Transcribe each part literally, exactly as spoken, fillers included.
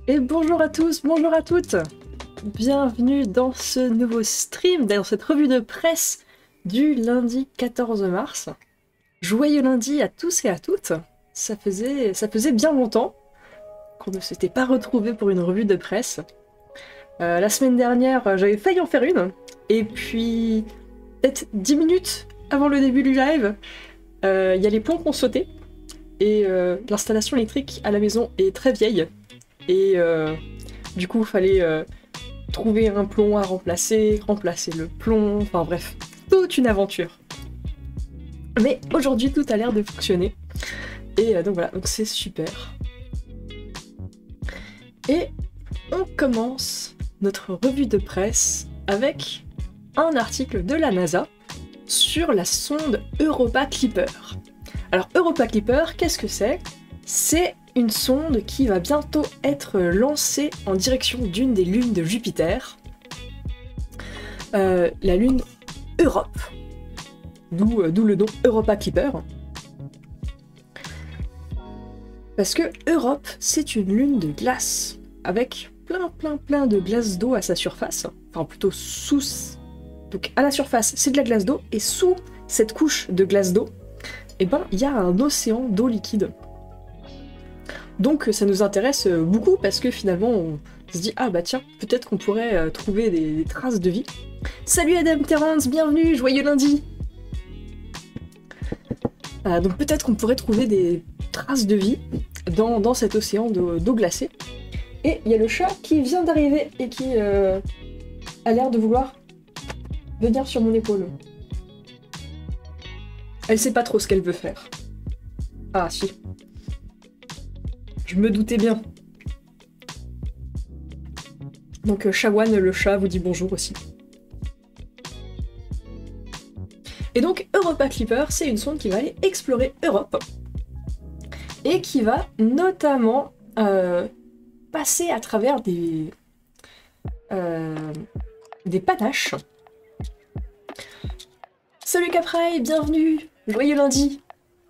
Et bonjour à tous, bonjour à toutes. Bienvenue dans ce nouveau stream, dans cette revue de presse du lundi quatorze mars. Joyeux lundi à tous et à toutes. Ça faisait, ça faisait bien longtemps qu'on ne s'était pas retrouvés pour une revue de presse. Euh, la semaine dernière, j'avais failli en faire une. Et puis, peut-être dix minutes avant le début du live, il euh, y a les plombs qui ont sauté. Et euh, l'installation électrique à la maison est très vieille. Et euh, du coup, il fallait euh, trouver un plomb à remplacer, remplacer le plomb, enfin bref, toute une aventure. Mais aujourd'hui, tout a l'air de fonctionner. Et euh, donc voilà, donc c'est super. Et on commence notre revue de presse avec un article de la NASA sur la sonde Europa Clipper. Alors Europa Clipper, qu'est-ce que c'est? C'est une sonde qui va bientôt être lancée en direction d'une des lunes de Jupiter, euh, la lune Europe, d'où euh, d'où le nom Europa Clipper. Parce que Europe, c'est une lune de glace, avec plein plein plein de glace d'eau à sa surface, enfin plutôt sous... Donc à la surface, c'est de la glace d'eau, et sous cette couche de glace d'eau, eh ben, il y a un océan d'eau liquide. Donc ça nous intéresse beaucoup parce que finalement on se dit ah bah tiens, peut-être qu'on pourrait euh, trouver des, des traces de vie. Salut Adam Terrence, bienvenue, joyeux lundi. euh, Donc peut-être qu'on pourrait trouver des traces de vie dans, dans cet océan d'eau glacée. Et il y a le chat qui vient d'arriver et qui euh, a l'air de vouloir venir sur mon épaule. Elle sait pas trop ce qu'elle veut faire. Ah si. Je me doutais bien. Donc euh, Shawan, le chat, vous dit bonjour aussi. Et donc Europa Clipper, c'est une sonde qui va aller explorer Europe. Et qui va notamment euh, passer à travers des, euh, des panaches. Salut Caprail, bienvenue, joyeux lundi.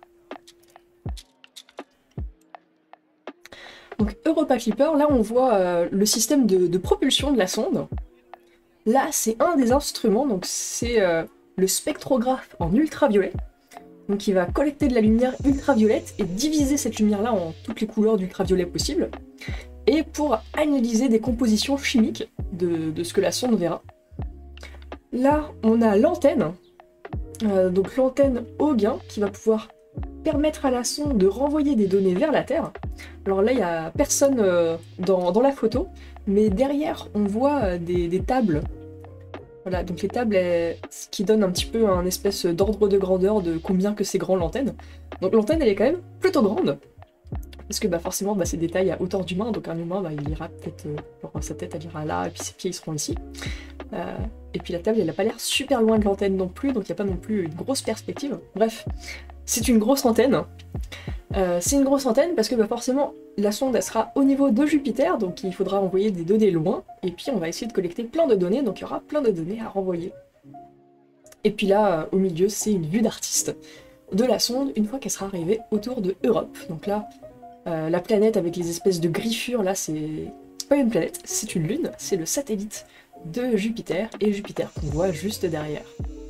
Donc Europa Clipper, là on voit euh, le système de, de propulsion de la sonde. Là c'est un des instruments, donc c'est euh, le spectrographe en ultraviolet. Donc il va collecter de la lumière ultraviolette et diviser cette lumière-là en toutes les couleurs d'ultraviolet possibles. Et pour analyser des compositions chimiques de, de ce que la sonde verra. Là on a l'antenne, euh, donc l'antenne au gain qui va pouvoir permettre à la sonde de renvoyer des données vers la Terre. Alors là, il n'y a personne euh, dans, dans la photo, mais derrière, on voit euh, des, des tables. Voilà, donc les tables, elles, ce qui donne un petit peu un espèce d'ordre de grandeur de combien que c'est grand l'antenne. Donc l'antenne, elle est quand même plutôt grande, parce que bah, forcément, bah, c'est des tailles à hauteur d'humain, donc un humain, bah, il ira peut-être... Euh, genre, sa tête, elle ira là, et puis ses pieds, ils seront ici. Euh, et puis la table, elle n'a pas l'air super loin de l'antenne non plus, donc il n'y a pas non plus une grosse perspective. Bref, c'est une grosse antenne. Euh, c'est une grosse antenne parce que bah, forcément la sonde elle sera au niveau de Jupiter, donc il faudra envoyer des données loin, et puis on va essayer de collecter plein de données, donc il y aura plein de données à renvoyer. Et puis là, euh, au milieu, c'est une vue d'artiste de la sonde une fois qu'elle sera arrivée autour de Europe. Donc là, euh, la planète avec les espèces de griffures, là c'est pas une planète, c'est une lune, c'est le satellite de Jupiter, et Jupiter qu'on voit juste derrière.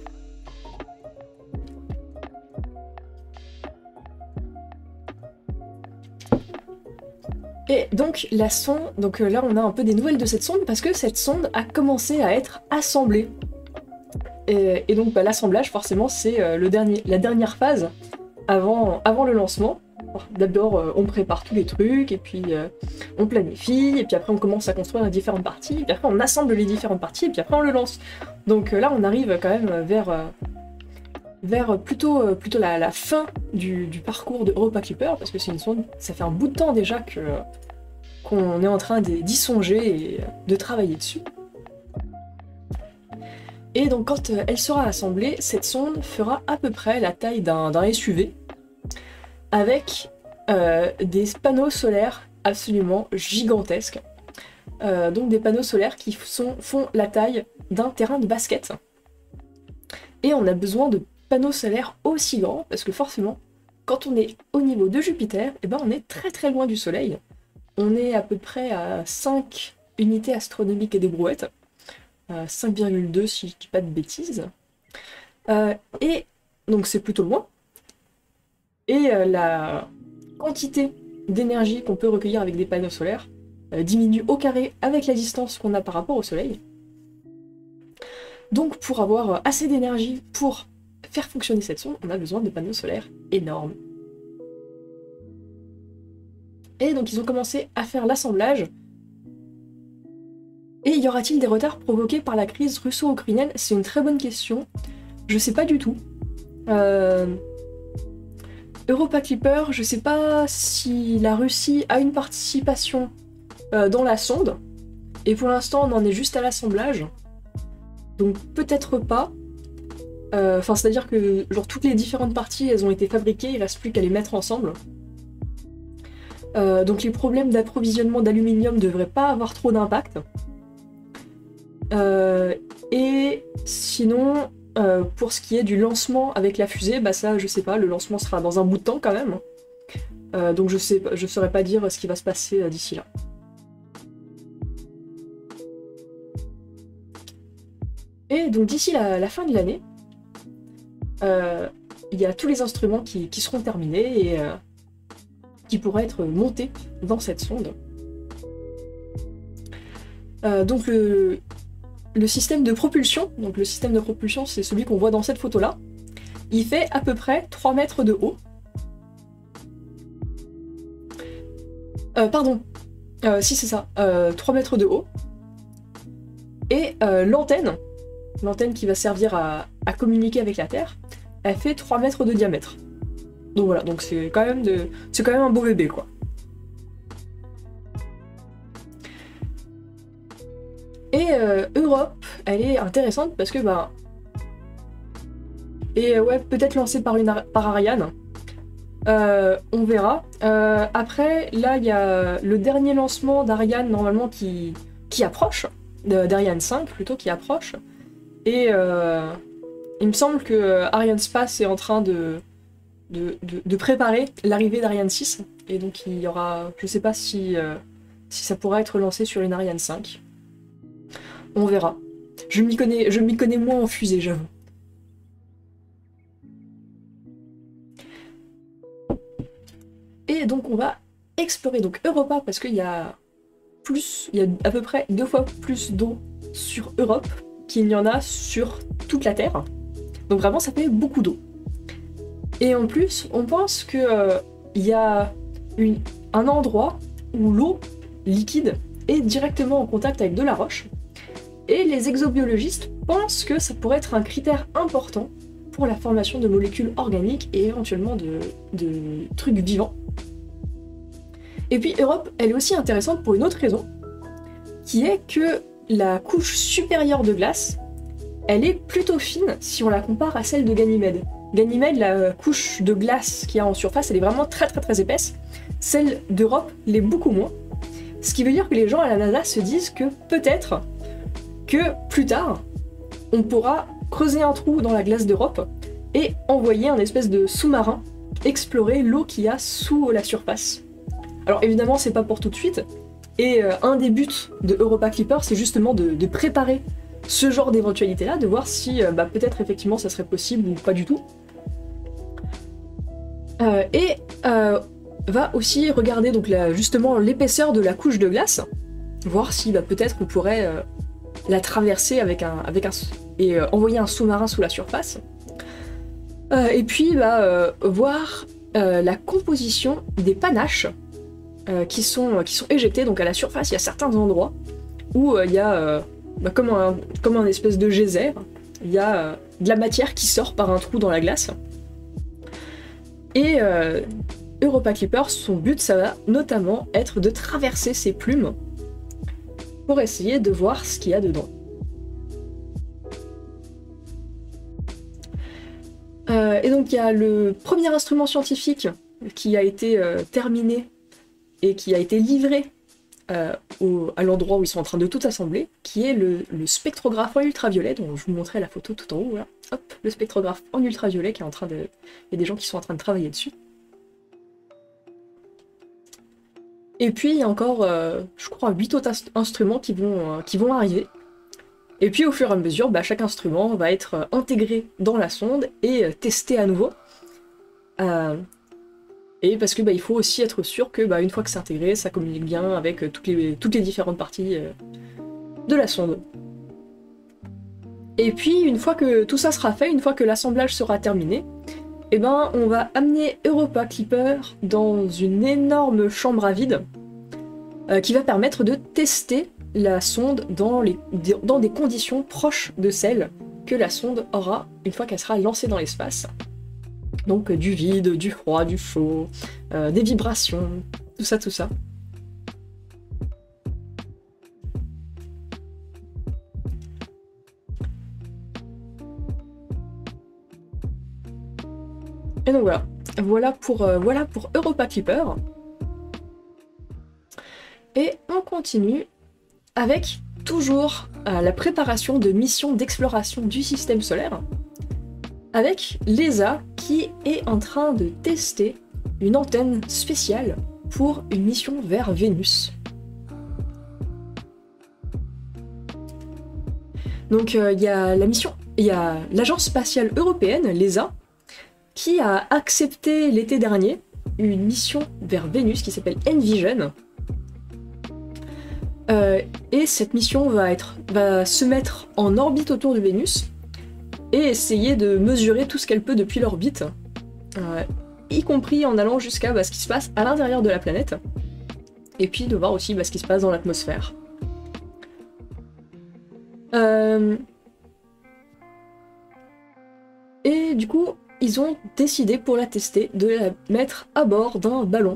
Et donc la sonde, donc là on a un peu des nouvelles de cette sonde parce que cette sonde a commencé à être assemblée. Et, et donc bah, l'assemblage forcément c'est euh, le dernier, la dernière phase avant, avant le lancement. D'abord euh, on prépare tous les trucs et puis euh, on planifie et puis après on commence à construire les différentes parties et puis après on assemble les différentes parties et puis après on le lance. Donc euh, là on arrive quand même vers, euh, vers plutôt, euh, plutôt la, la fin du, du parcours de Europa Clipper parce que c'est une sonde, ça fait un bout de temps déjà que qu'on est en train d'y songer et de travailler dessus. Et donc quand elle sera assemblée, cette sonde fera à peu près la taille d'un d'un S U V avec euh, des panneaux solaires absolument gigantesques. Euh, donc des panneaux solaires qui sont, font la taille d'un terrain de basket. Et on a besoin de panneaux solaires aussi grands parce que forcément, quand on est au niveau de Jupiter, eh ben on est très très loin du Soleil. on est à peu près à cinq unités astronomiques et des brouettes. Euh, cinq virgule deux si je dis pas de bêtises. Euh, et donc c'est plutôt loin. Et euh, la quantité d'énergie qu'on peut recueillir avec des panneaux solaires euh, diminue au carré avec la distance qu'on a par rapport au Soleil. Donc pour avoir assez d'énergie pour faire fonctionner cette sonde, on a besoin de panneaux solaires énormes. Et donc ils ont commencé à faire l'assemblage. Et y aura-t-il des retards provoqués par la crise russo-ukrainienne? C'est une très bonne question. Je sais pas du tout. Euh... Europa Clipper, je sais pas si la Russie a une participation euh, dans la sonde. Et pour l'instant, on en est juste à l'assemblage. Donc peut-être pas. Euh, Enfin, c'est-à-dire que genre toutes les différentes parties, elles ont été fabriquées, il reste plus qu'à les mettre ensemble. Euh, donc les problèmes d'approvisionnement d'aluminium ne devraient pas avoir trop d'impact. Euh, et sinon, euh, pour ce qui est du lancement avec la fusée, bah ça je sais pas, le lancement sera dans un bout de temps quand même. Euh, donc je sais, je saurais pas dire ce qui va se passer euh, d'ici là. Et donc d'ici la, la fin de l'année, euh, il y a tous les instruments qui, qui seront terminés et euh, qui pourraient être montés dans cette sonde. Euh, donc le, le système de propulsion, donc le système de propulsion c'est celui qu'on voit dans cette photo-là, il fait à peu près trois mètres de haut. Euh, pardon, euh, si c'est ça, euh, trois mètres de haut. Et euh, l'antenne, l'antenne qui va servir à, à communiquer avec la Terre, elle fait trois mètres de diamètre. Donc voilà, donc c'est quand même de, c'est quand même un beau bébé quoi. Et euh, Europe, elle est intéressante parce que bah et ouais peut-être lancée par une par Ariane. Euh, on verra. Euh, après, là, il y a le dernier lancement d'Ariane normalement qui qui approche, d'Ariane cinq plutôt qui approche. Et euh, il me semble que Arianespace est en train de De, de, de préparer l'arrivée d'Ariane six, et donc il y aura, je sais pas si, euh, si ça pourra être lancé sur une Ariane cinq. On verra. Je m'y connais, je m'y connais moins en fusée, j'avoue. Et donc on va explorer donc Europa parce qu'il y a plus, il y a à peu près deux fois plus d'eau sur Europe qu'il n'y en a sur toute la Terre. Donc vraiment ça fait beaucoup d'eau. Et en plus, on pense qu'il euh, y a une, un endroit où l'eau liquide est directement en contact avec de la roche. Et les exobiologistes pensent que ça pourrait être un critère important pour la formation de molécules organiques et éventuellement de, de trucs vivants. Et puis Europe, elle est aussi intéressante pour une autre raison, qui est que la couche supérieure de glace, elle est plutôt fine si on la compare à celle de Ganymède. Ganymède, la couche de glace qu'il y a en surface, elle est vraiment très très très épaisse. Celle d'Europe l'est beaucoup moins. Ce qui veut dire que les gens à la NASA se disent que peut-être que plus tard, on pourra creuser un trou dans la glace d'Europe et envoyer un espèce de sous-marin explorer l'eau qu'il y a sous la surface. Alors évidemment, c'est pas pour tout de suite. Et euh, un des buts de Europa Clipper, c'est justement de, de préparer ce genre d'éventualité-là, de voir si euh, bah, peut-être effectivement ça serait possible ou pas du tout. Euh, et euh, va aussi regarder donc la, justement l'épaisseur de la couche de glace, voir si bah, peut-être on pourrait euh, la traverser avec un, avec un et euh, envoyer un sous-marin sous la surface. Euh, et puis bah, euh, voir euh, la composition des panaches euh, qui, sont, qui sont éjectés. Donc à la surface, il y a certains endroits où il euh, y a euh, bah, comme, un, comme un espèce de geyser, il y a euh, de la matière qui sort par un trou dans la glace. Et euh, Europa Clipper, son but, ça va notamment être de traverser ces plumes pour essayer de voir ce qu'il y a dedans. Euh, et donc il y a le premier instrument scientifique qui a été euh, terminé et qui a été livré euh, au, à l'endroit où ils sont en train de tout assembler, qui est le, le spectrographe en ultraviolet, dont je vous montrais la photo tout en haut, voilà. Hop, le spectrographe en ultraviolet qui est en train de... Il y a des gens qui sont en train de travailler dessus. Et puis il y a encore, euh, je crois, huit autres instruments qui vont, euh, qui vont arriver. Et puis au fur et à mesure, bah, chaque instrument va être euh, intégré dans la sonde et euh, testé à nouveau. Euh, et parce que bah, il faut aussi être sûr que bah, une fois que c'est intégré, ça communique bien avec euh, toutes, les, toutes les différentes parties euh, de la sonde. Et puis une fois que tout ça sera fait, une fois que l'assemblage sera terminé, eh ben, on va amener Europa Clipper dans une énorme chambre à vide euh, qui va permettre de tester la sonde dans, les, dans des conditions proches de celles que la sonde aura une fois qu'elle sera lancée dans l'espace. Donc euh, du vide, du froid, du chaud, euh, des vibrations, tout ça, tout ça. Et donc voilà, voilà pour, euh, voilà pour Europa Clipper. Et on continue avec toujours euh, la préparation de missions d'exploration du système solaire, avec l'E S A qui est en train de tester une antenne spéciale pour une mission vers Vénus. Donc il euh, y a la mission, il y a l'agence spatiale européenne, l'E S A, qui a accepté l'été dernier une mission vers Vénus qui s'appelle Envision. Euh, et cette mission va, être, va se mettre en orbite autour de Vénus et essayer de mesurer tout ce qu'elle peut depuis l'orbite, euh, y compris en allant jusqu'à bah, ce qui se passe à l'intérieur de la planète, et puis de voir aussi bah, ce qui se passe dans l'atmosphère. Euh... Et du coup, ils ont décidé pour la tester de la mettre à bord d'un ballon.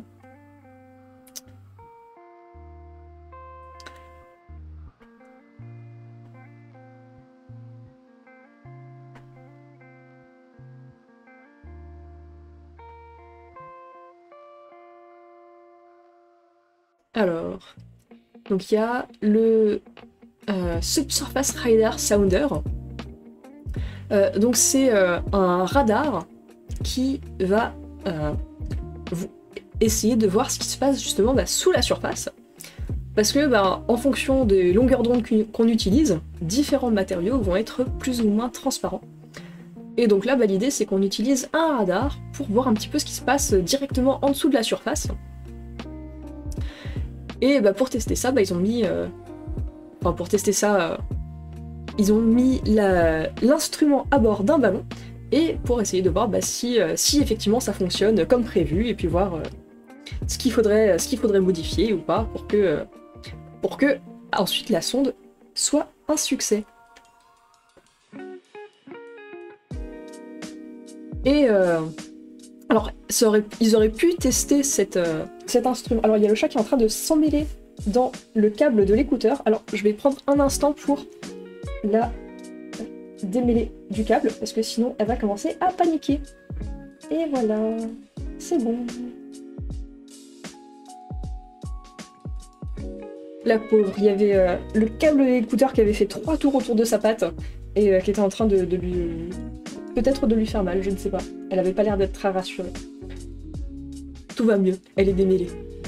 Alors, donc il y a le euh, Subsurface Radar Sounder. Euh, donc c'est euh, un radar qui va euh, essayer de voir ce qui se passe justement bah, sous la surface. Parce que bah, en fonction des longueurs d'onde qu'on utilise, différents matériaux vont être plus ou moins transparents. Et donc là, bah, l'idée c'est qu'on utilise un radar pour voir un petit peu ce qui se passe directement en dessous de la surface. Et bah, pour tester ça, bah, ils ont mis... Euh... Enfin, pour tester ça, euh... ils ont mis l'instrument à bord d'un ballon, et pour essayer de voir bah, si, euh, si effectivement ça fonctionne comme prévu, et puis voir euh, ce qu'il faudrait, ce qu'il faudrait modifier ou pas pour que, euh, pour que ensuite la sonde soit un succès. Et... Euh... Alors, ça aurait, ils auraient pu tester cette, euh, cet instrument. Alors, il y a le chat qui est en train de s'emmêler dans le câble de l'écouteur. Alors, je vais prendre un instant pour la démêler du câble, parce que sinon, elle va commencer à paniquer. Et voilà, c'est bon. La pauvre, il y avait euh, le câble de l'écouteur qui avait fait trois tours autour de sa patte, et euh, qui était en train de, de lui... peut-être de lui faire mal, je ne sais pas. Elle avait pas l'air d'être très rassurée. Tout va mieux, elle est démêlée.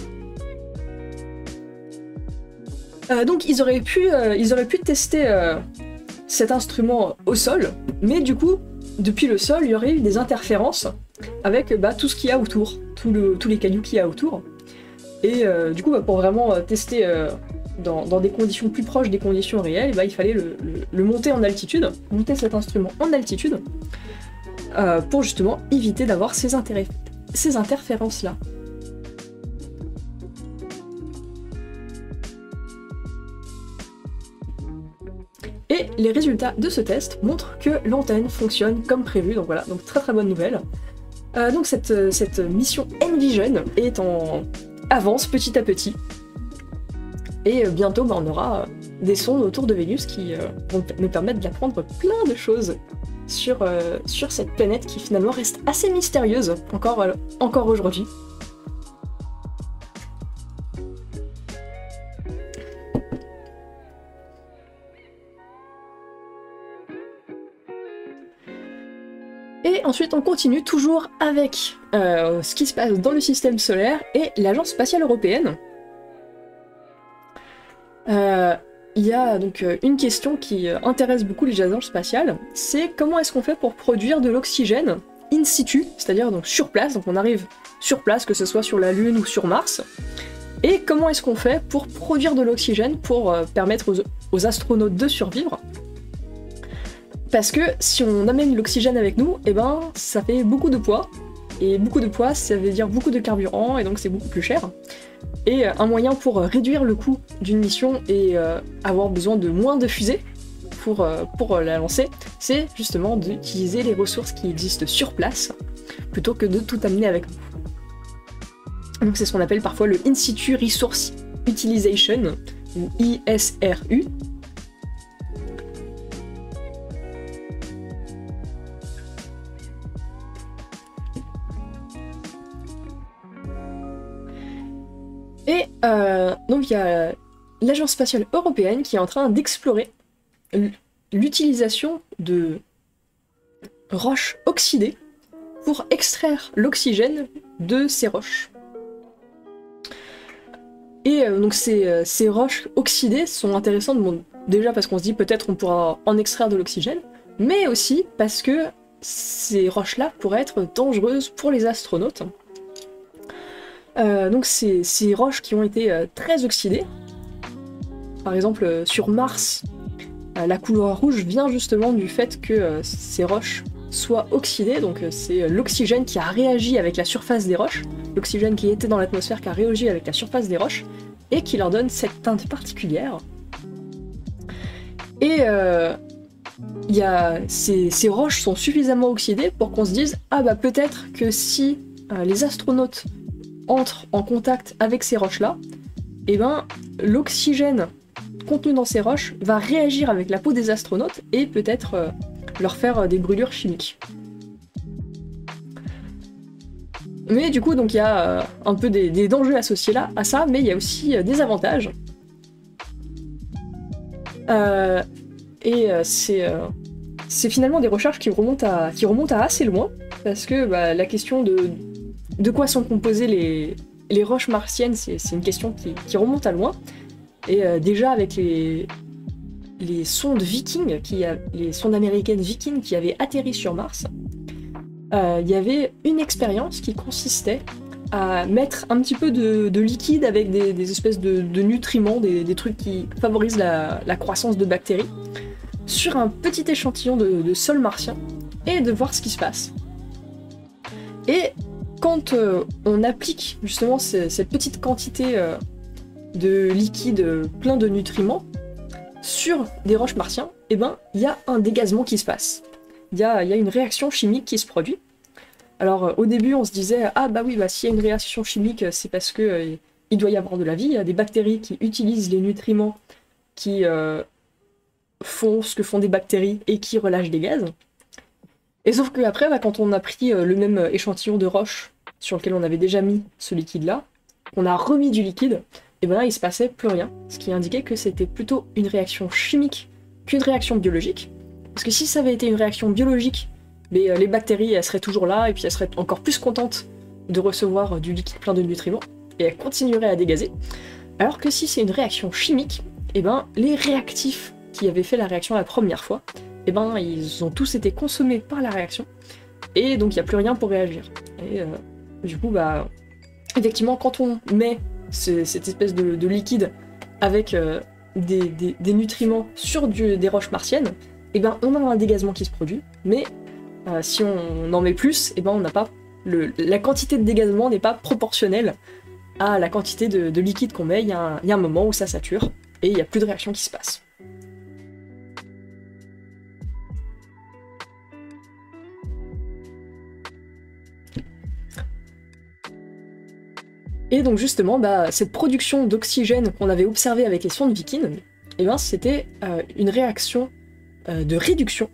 Euh, donc ils auraient pu, euh, ils auraient pu tester euh, cet instrument au sol, mais du coup, depuis le sol, il y aurait eu des interférences avec bah, tout ce qu'il y a autour, tout le, tous les cailloux qu'il y a autour. Et euh, du coup, bah, pour vraiment euh, tester euh, dans, dans des conditions plus proches des conditions réelles, bah, il fallait le, le, le monter en altitude, monter cet instrument en altitude, euh, pour justement éviter d'avoir ces, ces interférences-là. Et les résultats de ce test montrent que l'antenne fonctionne comme prévu, donc voilà, donc très très bonne nouvelle. Euh, donc cette, cette mission Envision est en avance petit à petit, et bientôt bah, on aura des sondes autour de Vénus qui euh, vont nous permettre d'apprendre plein de choses sur, euh, sur cette planète qui finalement reste assez mystérieuse encore, euh, encore aujourd'hui. Et ensuite on continue toujours avec euh, ce qui se passe dans le système solaire et l'Agence spatiale européenne, Euh, Il y a donc euh, une question qui euh, intéresse beaucoup les agences spatiales, c'est comment est-ce qu'on fait pour produire de l'oxygène in situ, c'est-à-dire donc sur place, donc on arrive sur place, que ce soit sur la Lune ou sur Mars, et comment est-ce qu'on fait pour produire de l'oxygène pour euh, permettre aux, aux astronautes de survivre. Parce que si on amène l'oxygène avec nous, eh ben ça fait beaucoup de poids, et beaucoup de poids ça veut dire beaucoup de carburant, et donc c'est beaucoup plus cher. Et un moyen pour réduire le coût d'une mission et euh, avoir besoin de moins de fusées pour, euh, pour la lancer, c'est justement d'utiliser les ressources qui existent sur place, plutôt que de tout amener avec nous. Donc c'est ce qu'on appelle parfois le In Situ Resource Utilization, ou I S R U. Et euh, donc il y a l'Agence spatiale européenne qui est en train d'explorer l'utilisation de roches oxydées pour extraire l'oxygène de ces roches. Et euh, donc ces, euh, ces roches oxydées sont intéressantes, bon, déjà parce qu'on se dit peut-être on pourra en extraire de l'oxygène, mais aussi parce que ces roches-là pourraient être dangereuses pour les astronautes. Euh, donc ces, ces roches qui ont été euh, très oxydées, par exemple euh, sur Mars, euh, la couleur rouge vient justement du fait que euh, ces roches soient oxydées, donc euh, c'est l'oxygène qui a réagi avec la surface des roches, l'oxygène qui était dans l'atmosphère qui a réagi avec la surface des roches, et qui leur donne cette teinte particulière. Et euh, y a, ces, ces roches sont suffisamment oxydées pour qu'on se dise « Ah bah peut-être que si euh, les astronautes entrent en contact avec ces roches-là, et ben l'oxygène contenu dans ces roches va réagir avec la peau des astronautes et peut-être euh, leur faire euh, des brûlures chimiques. » Mais du coup, donc il y a euh, un peu des, des dangers associés là à ça, mais il y a aussi euh, des avantages. Euh, et euh, c'est euh, c'est finalement des recherches qui remontent à, qui remontent à assez loin, parce que bah, la question de de quoi sont composées les, les roches martiennes, c'est une question qui, qui remonte à loin. Et euh, déjà avec les, les sondes Viking, qui a, les sondes américaines Viking qui avaient atterri sur Mars, euh, il y avait une expérience qui consistait à mettre un petit peu de, de liquide avec des, des espèces de, de nutriments, des, des trucs qui favorisent la, la croissance de bactéries, sur un petit échantillon de, de sol martien, et de voir ce qui se passe. Et quand euh, on applique justement ce, cette petite quantité euh, de liquide euh, plein de nutriments sur des roches martiens, eh ben, il y a un dégazement qui se passe. Il y a, y a une réaction chimique qui se produit. Alors euh, au début on se disait « Ah bah oui, bah, s'il y a une réaction chimique, c'est parce que euh, il doit y avoir de la vie, il y a des bactéries qui utilisent les nutriments qui euh, font ce que font des bactéries et qui relâchent des gaz. » Et sauf que après, bah, quand on a pris euh, le même échantillon de roche sur lequel on avait déjà mis ce liquide-là, on a remis du liquide, et ben là il se passait plus rien, ce qui indiquait que c'était plutôt une réaction chimique qu'une réaction biologique. Parce que si ça avait été une réaction biologique, mais, euh, les bactéries elles seraient toujours là, et puis elles seraient encore plus contentes de recevoir euh, du liquide plein de nutriments, et elles continueraient à dégazer. Alors que si c'est une réaction chimique, et ben les réactifs qui avaient fait la réaction la première fois, et ben ils ont tous été consommés par la réaction, et donc il n'y a plus rien pour réagir. Et euh, du coup, bah, effectivement, quand on met ce, cette espèce de, de liquide avec euh, des, des, des nutriments sur du, des roches martiennes, et ben on a un dégazement qui se produit, mais euh, si on en met plus, et ben on n'a pas le, la quantité de dégazement n'est pas proportionnelle à la quantité de, de liquide qu'on met. Il y, a un, il y a un moment où ça sature et il n'y a plus de réaction qui se passe. Et donc justement, bah, cette production d'oxygène qu'on avait observée avec les sondes Viking, eh ben, c'était euh, une réaction euh, de réduction.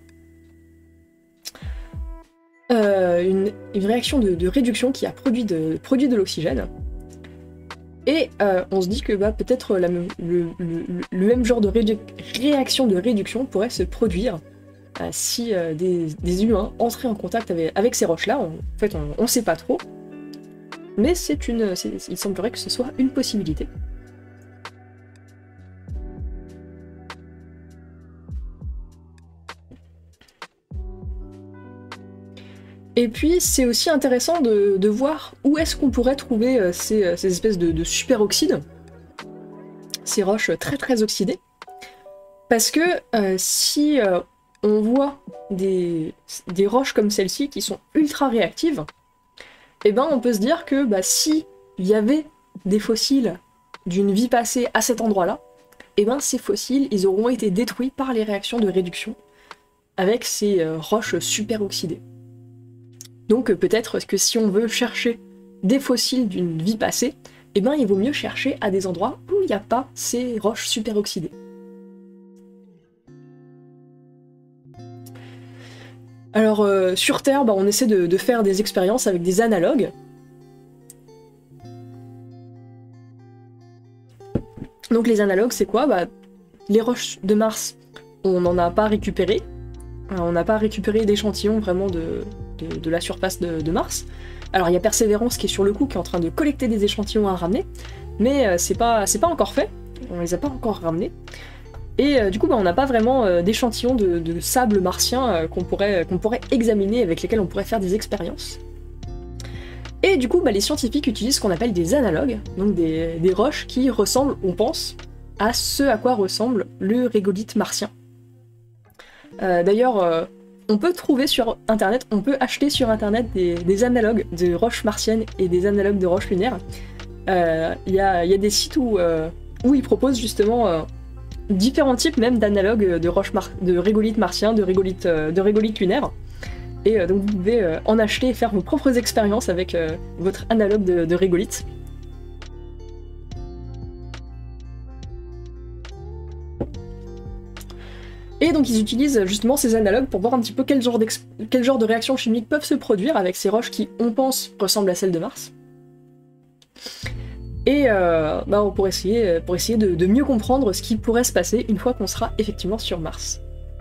Euh, une, une réaction de, de réduction qui a produit de, produit de l'oxygène. Et euh, on se dit que bah, peut-être le, le, le même genre de réaction de réduction pourrait se produire euh, si euh, des, des humains entraient en contact avec, avec ces roches-là. En fait, on ne sait pas trop. Mais c'est une, il semblerait que ce soit une possibilité. Et puis c'est aussi intéressant de, de voir où est-ce qu'on pourrait trouver euh, ces, euh, ces espèces de, de superoxydes, ces roches très très oxydées. Parce que euh, si euh, on voit des, des roches comme celle-ci qui sont ultra réactives, eh ben on peut se dire que bah, si il y avait des fossiles d'une vie passée à cet endroit-là, eh ben ces fossiles ils auront été détruits par les réactions de réduction avec ces euh, roches super oxydées. Donc euh, peut-être que si on veut chercher des fossiles d'une vie passée, eh ben il vaut mieux chercher à des endroits où il n'y a pas ces roches super oxydées. Alors euh, sur Terre, bah, on essaie de, de faire des expériences avec des analogues. Donc les analogues, c'est quoi? Bah, les roches de Mars, on n'en a pas récupéré. On n'a pas récupéré d'échantillons vraiment de, de, de la surface de, de Mars. Alors il y a Persévérance qui est sur le coup, qui est en train de collecter des échantillons à ramener, mais euh, c'est pas, c'est pas encore fait, on les a pas encore ramenés. Et euh, du coup, bah, on n'a pas vraiment euh, d'échantillons de, de sable martien euh, qu'on pourrait, qu'on pourrait examiner, avec lesquels on pourrait faire des expériences. Et du coup, bah, les scientifiques utilisent ce qu'on appelle des analogues, donc des, des roches qui ressemblent, on pense, à ce à quoi ressemble le régolithe martien. Euh, D'ailleurs, euh, on peut trouver sur internet, on peut acheter sur internet des, des analogues de roches martiennes et des analogues de roches lunaires. Il euh, y, a, y a des sites où, euh, où ils proposent justement euh, différents types même d'analogues de roches mar de régolithes martiens, de régolithes euh, de régolithes lunaires. Et euh, donc vous pouvez euh, en acheter et faire vos propres expériences avec euh, votre analogue de, de régolithe. Et donc ils utilisent justement ces analogues pour voir un petit peu quel genre, quel genre de réactions chimiques peuvent se produire avec ces roches qui, on pense, ressemblent à celles de Mars. Et euh, bah, pour essayer, pour essayer de, de mieux comprendre ce qui pourrait se passer une fois qu'on sera effectivement sur Mars.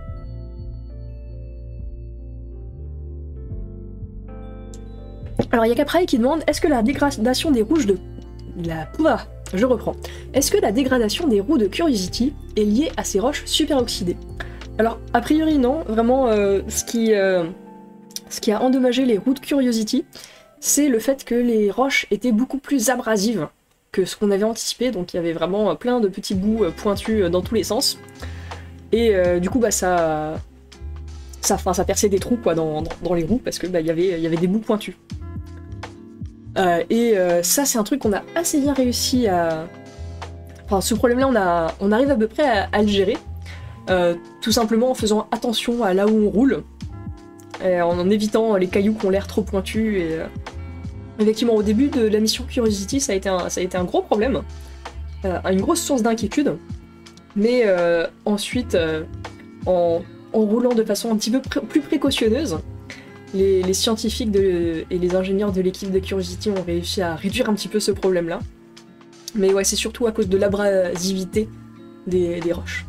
Alors il y a Caprail qui demande, est-ce que la dégradation des rouges de... La... Ouah, je reprends. Est-ce que la dégradation des roues de Curiosity est liée à ces roches superoxydées? Alors, a priori non, vraiment, euh, ce, qui, euh, ce qui a endommagé les roues de Curiosity, c'est le fait que les roches étaient beaucoup plus abrasives que ce qu'on avait anticipé, donc il y avait vraiment plein de petits bouts pointus dans tous les sens. Et euh, du coup, bah ça... Ça, enfin, ça perçait des trous quoi, dans, dans, dans les roues, parce que bah, y avait, y avait des bouts pointus. Euh, et euh, ça, c'est un truc qu'on a assez bien réussi à... Enfin, ce problème-là, on, a... on arrive à peu près à, à le gérer. Euh, tout simplement en faisant attention à là où on roule, et en, en évitant les cailloux qui ont l'air trop pointus. Et, euh, effectivement, au début de la mission Curiosity, ça a été un, ça a été un gros problème, euh, une grosse source d'inquiétude, mais euh, ensuite, euh, en, en roulant de façon un petit peu pré plus précautionneuse, les, les scientifiques de, et les ingénieurs de l'équipe de Curiosity ont réussi à réduire un petit peu ce problème-là. Mais ouais, c'est surtout à cause de l'abrasivité des, des roches.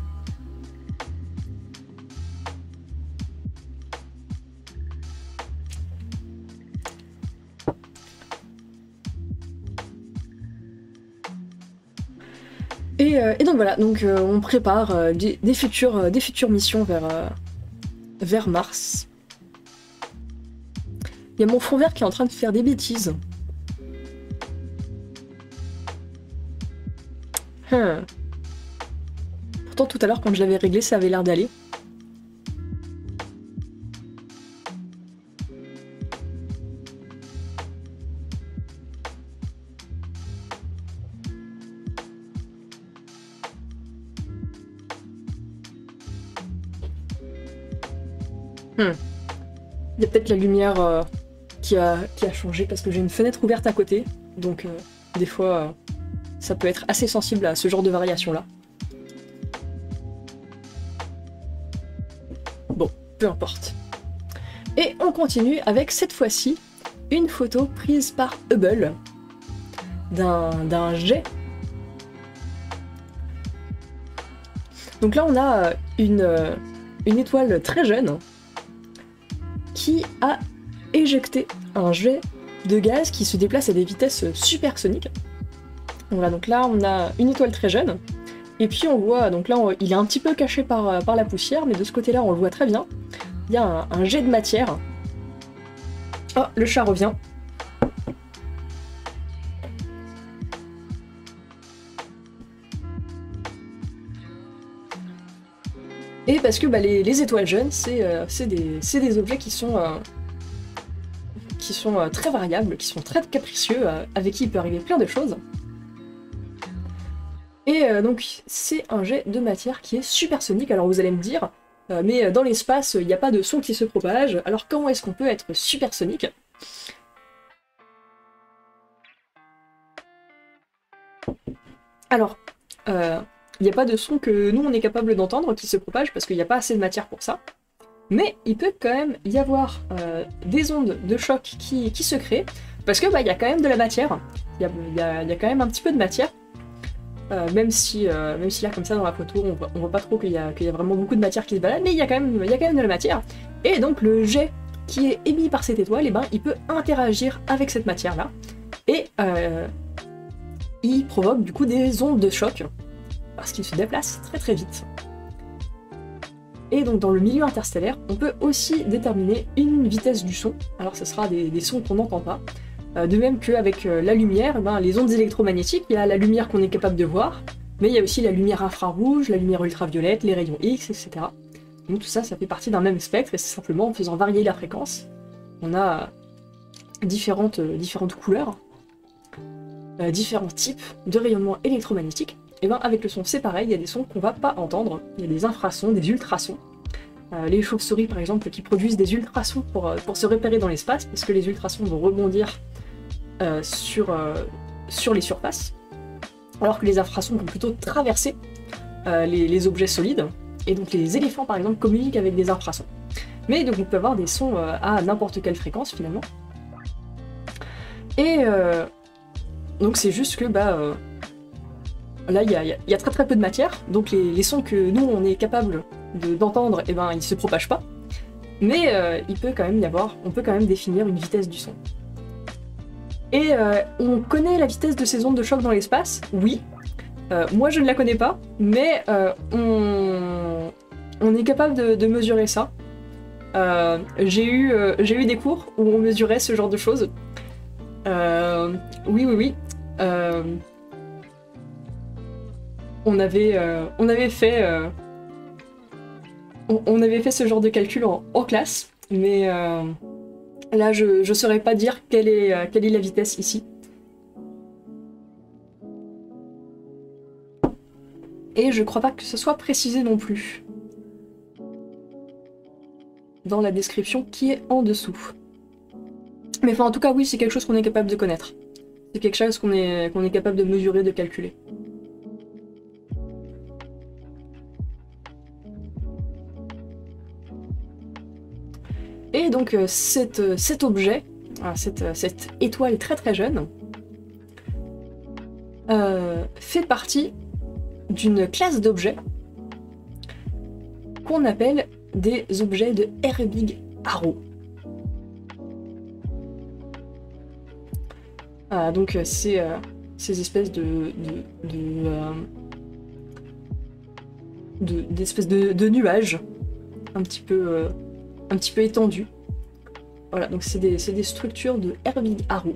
Et, euh, et donc voilà, donc euh, on prépare euh, des, des, futures, euh, des futures missions vers, euh, vers Mars. Il y a mon fond vert qui est en train de faire des bêtises. Hum. Pourtant tout à l'heure quand je l'avais réglé ça avait l'air d'aller. Hmm. Il y a peut-être la lumière euh, qui, a, qui a changé parce que j'ai une fenêtre ouverte à côté, donc euh, des fois euh, ça peut être assez sensible à ce genre de variation là. Bon, peu importe. Et on continue avec cette fois-ci une photo prise par Hubble d'un jet. Donc là on a une, une étoile très jeune qui a éjecté un jet de gaz qui se déplace à des vitesses supersoniques. Voilà, donc là on a une étoile très jeune, et puis on voit, donc là on, il est un petit peu caché par, par la poussière, mais de ce côté-là on le voit très bien. Il y a un, un jet de matière Oh, le chat revient. Et parce que bah, les, les étoiles jeunes, c'est euh, des, des objets qui sont, euh, qui sont euh, très variables, qui sont très capricieux, euh, avec qui il peut arriver plein de choses. Et euh, donc c'est un jet de matière qui est supersonique. Alors vous allez me dire, euh, mais dans l'espace, il n'y a pas de son qui se propage, alors comment est-ce qu'on peut être supersonique? Alors, euh, il n'y a pas de son que nous on est capable d'entendre qui se propage parce qu'il n'y a pas assez de matière pour ça. Mais il peut quand même y avoir euh, des ondes de choc qui, qui se créent, parce que bah, y a quand même de la matière, il y a, y, a, y a quand même un petit peu de matière, euh, même, si, euh, même si là comme ça dans la photo on voit, on voit pas trop qu'il y, qu y a vraiment beaucoup de matière qui se balade, mais il y, y a quand même de la matière. Et donc le jet qui est émis par cette étoile, et ben, il peut interagir avec cette matière là, et euh, il provoque du coup des ondes de choc, parce qu'il se déplace très très vite. Et donc dans le milieu interstellaire, on peut aussi déterminer une vitesse du son. Alors ce sera des, des sons qu'on n'entend pas. Euh, de même qu'avec euh, la lumière, ben, les ondes électromagnétiques, il y a la lumière qu'on est capable de voir, mais il y a aussi la lumière infrarouge, la lumière ultraviolette, les rayons X, et cetera. Donc tout ça, ça fait partie d'un même spectre, et c'est simplement en faisant varier la fréquence. On a différentes, euh, différentes couleurs, euh, différents types de rayonnement électromagnétique. Et bien avec le son c'est pareil, il y a des sons qu'on va pas entendre, il y a des infrasons, des ultrasons. Euh, les chauves-souris par exemple qui produisent des ultrasons pour, euh, pour se repérer dans l'espace, parce que les ultrasons vont rebondir euh, sur, euh, sur les surfaces, alors que les infrasons vont plutôt traverser euh, les, les objets solides, et donc les éléphants par exemple communiquent avec des infrasons. Mais donc on peut avoir des sons euh, à n'importe quelle fréquence finalement. Et euh, donc c'est juste que bah... Euh, là, il y, y, y a très très peu de matière, donc les, les sons que nous, on est capable d'entendre, de, eh ben, ils se propagent pas. Mais euh, il peut quand même y avoir, on peut quand même définir une vitesse du son. Et euh, on connaît la vitesse de ces ondes de choc dans l'espace, oui. Euh, moi, je ne la connais pas, mais euh, on, on est capable de, de mesurer ça. Euh, j'ai eu, euh, j'ai eu des cours où on mesurait ce genre de choses. Euh, oui, oui, oui. Euh, On avait, euh, on avait fait, euh, on, on avait fait ce genre de calcul en, en classe, mais euh, là je ne saurais pas dire quelle est, euh, quelle est la vitesse ici. Et je crois pas que ce soit précisé non plus dans la description qui est en dessous. Mais enfin en tout cas oui, c'est quelque chose qu'on est capable de connaître. C'est quelque chose qu'on est, qu'on est capable de mesurer, de calculer. Et donc euh, cet, euh, cet objet, euh, cette, euh, cette étoile très très jeune, euh, fait partie d'une classe d'objets qu'on appelle des objets de Herbig Haro. Euh, donc euh, c'est euh, ces espèces de... de, de euh, d'espèces de, de, de nuages un petit peu... Euh, un petit peu étendu. Voilà, donc c'est des, des structures de Herbig Haro.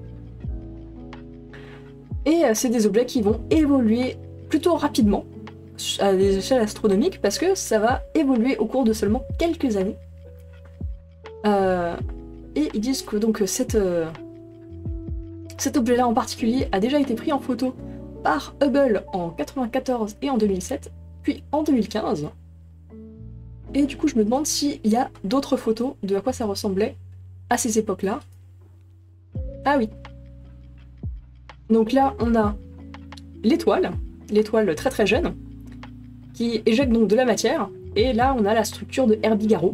Et euh, c'est des objets qui vont évoluer plutôt rapidement à des échelles astronomiques parce que ça va évoluer au cours de seulement quelques années. Euh, et ils disent que donc cette, euh, cet objet-là en particulier a déjà été pris en photo par Hubble en quatre-vingt-quatorze et en deux mille sept, puis en deux mille quinze. Et du coup, je me demande s'il y a d'autres photos de à quoi ça ressemblait à ces époques-là. Ah oui. Donc là, on a l'étoile, l'étoile très très jeune, qui éjecte donc de la matière. Et là, on a la structure de Herbig Haro.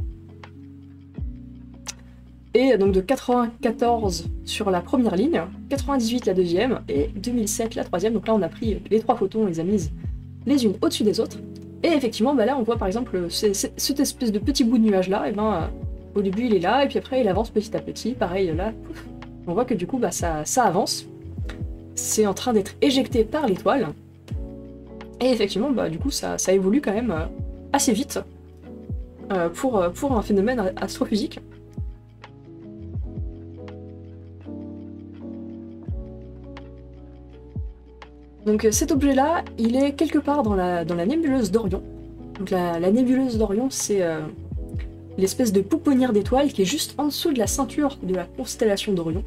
Et donc de quatre-vingt-quatorze sur la première ligne, quatre-vingt-dix-huit la deuxième, et deux mille sept la troisième. Donc là, on a pris les trois photos, on les a mises les unes au-dessus des autres. Et effectivement, bah là, on voit par exemple c cette espèce de petit bout de nuage-là, et ben, euh, au début, il est là, et puis après, il avance petit à petit. Pareil, là, pouf, on voit que du coup, bah, ça, ça avance. C'est en train d'être éjecté par l'étoile. Et effectivement, bah, du coup, ça, ça évolue quand même euh, assez vite euh, pour, pour un phénomène astrophysique. Donc cet objet-là, il est quelque part dans la, dans la nébuleuse d'Orion. Donc la, la nébuleuse d'Orion, c'est euh, l'espèce de pouponnière d'étoiles qui est juste en dessous de la ceinture de la constellation d'Orion.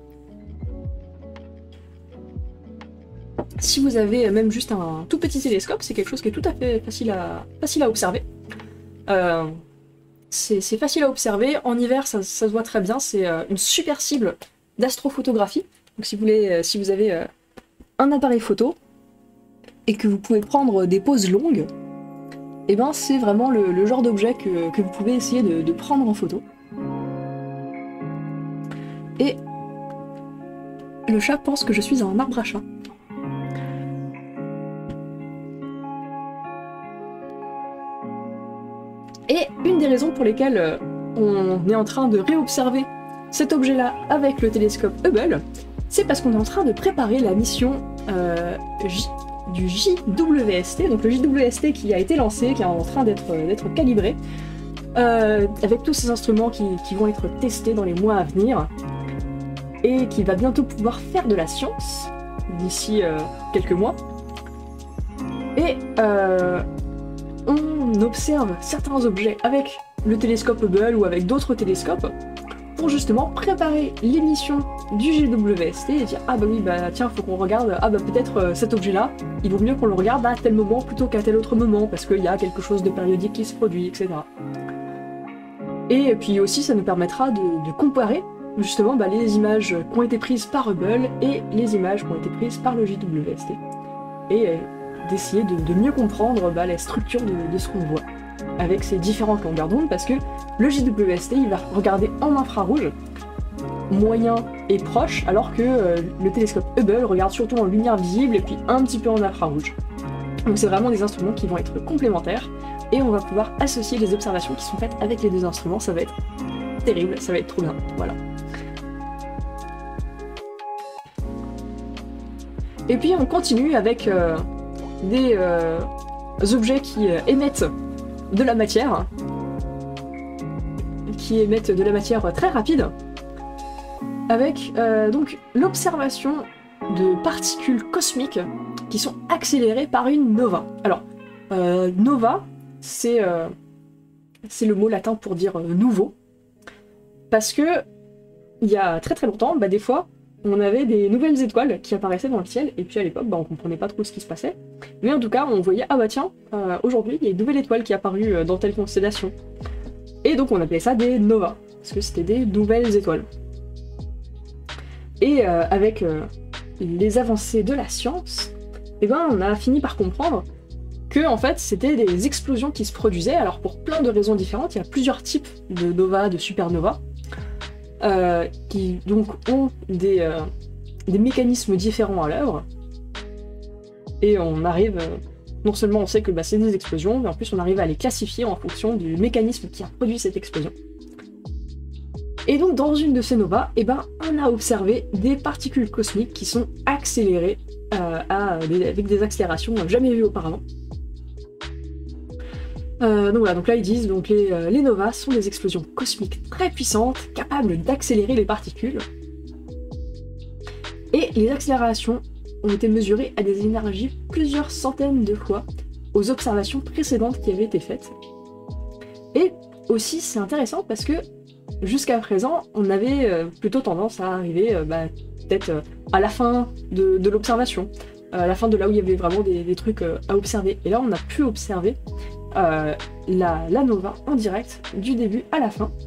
Si vous avez même juste un tout petit télescope, c'est quelque chose qui est tout à fait facile à, facile à observer. Euh, c'est facile à observer, en hiver ça, ça se voit très bien, c'est euh, une super cible d'astrophotographie. Donc si vous, voulez, euh, si vous avez euh, un appareil photo et que vous pouvez prendre des poses longues, et eh ben c'est vraiment le, le genre d'objet que, que vous pouvez essayer de, de prendre en photo. Et le chat pense que je suis un arbre à chat. Et une des raisons pour lesquelles euh, on est en train de réobserver cet objet-là avec le télescope Hubble, c'est parce qu'on est en train de préparer la mission euh, J, du J W S T, donc le J W S T qui a été lancé, qui est en train d'être d'être calibré, euh, avec tous ces instruments qui, qui vont être testés dans les mois à venir, et qui va bientôt pouvoir faire de la science, d'ici euh, quelques mois. Et euh, on observe certains objets avec le télescope Hubble ou avec d'autres télescopes pour justement préparer l'émission du J W S T et dire ah bah oui bah tiens faut qu'on regarde, ah bah peut-être euh, cet objet là il vaut mieux qu'on le regarde à tel moment plutôt qu'à tel autre moment parce qu'il y a quelque chose de périodique qui se produit, et cetera. Et puis aussi ça nous permettra de, de comparer justement bah, les images qui ont été prises par Hubble et les images qui ont été prises par le J W S T et euh, d'essayer de, de mieux comprendre bah, la structure de, de ce qu'on voit avec ces différentes longueurs d'onde, parce que le J W S T il va regarder en infrarouge moyen et proche, alors que euh, le télescope Hubble regarde surtout en lumière visible et puis un petit peu en infrarouge. Donc c'est vraiment des instruments qui vont être complémentaires et on va pouvoir associer les observations qui sont faites avec les deux instruments, ça va être terrible, ça va être trop bien, voilà. Et puis on continue avec euh, des euh, objets qui euh, émettent de la matière, qui émettent de la matière très rapide, avec euh, donc l'observation de particules cosmiques qui sont accélérées par une nova. Alors, euh, nova, c'est euh, c'est le mot latin pour dire euh, nouveau, parce que il y a très très longtemps, bah, des fois, on avait des nouvelles étoiles qui apparaissaient dans le ciel, et puis à l'époque, bah, on comprenait pas trop ce qui se passait. Mais en tout cas, on voyait, ah bah tiens, euh, aujourd'hui, il y a une nouvelle étoile qui est apparue dans telle constellation. Et donc on appelait ça des novas, parce que c'était des nouvelles étoiles. Et euh, avec euh, les avancées de la science, eh ben, on a fini par comprendre que en fait, c'était des explosions qui se produisaient, alors pour plein de raisons différentes, il y a plusieurs types de novas, de supernovas, Euh, qui donc ont des, euh, des mécanismes différents à l'œuvre. Et on arrive, euh, non seulement on sait que bah, c'est des explosions, mais en plus on arrive à les classifier en fonction du mécanisme qui a produit cette explosion. Et donc dans une de ces novas, eh ben, on a observé des particules cosmiques qui sont accélérées euh, à, des, avec des accélérations jamais vues auparavant. Euh, donc voilà, donc là ils disent donc les, euh, les novas sont des explosions cosmiques très puissantes, capables d'accélérer les particules. Et les accélérations ont été mesurées à des énergies plusieurs centaines de fois aux observations précédentes qui avaient été faites. Et aussi c'est intéressant parce que jusqu'à présent on avait euh, plutôt tendance à arriver euh, bah, peut-être euh, à la fin de, de l'observation, euh, à la fin de là où il y avait vraiment des, des trucs euh, à observer. Et là on a pu observer Euh, la, la nova en direct du début à la fin.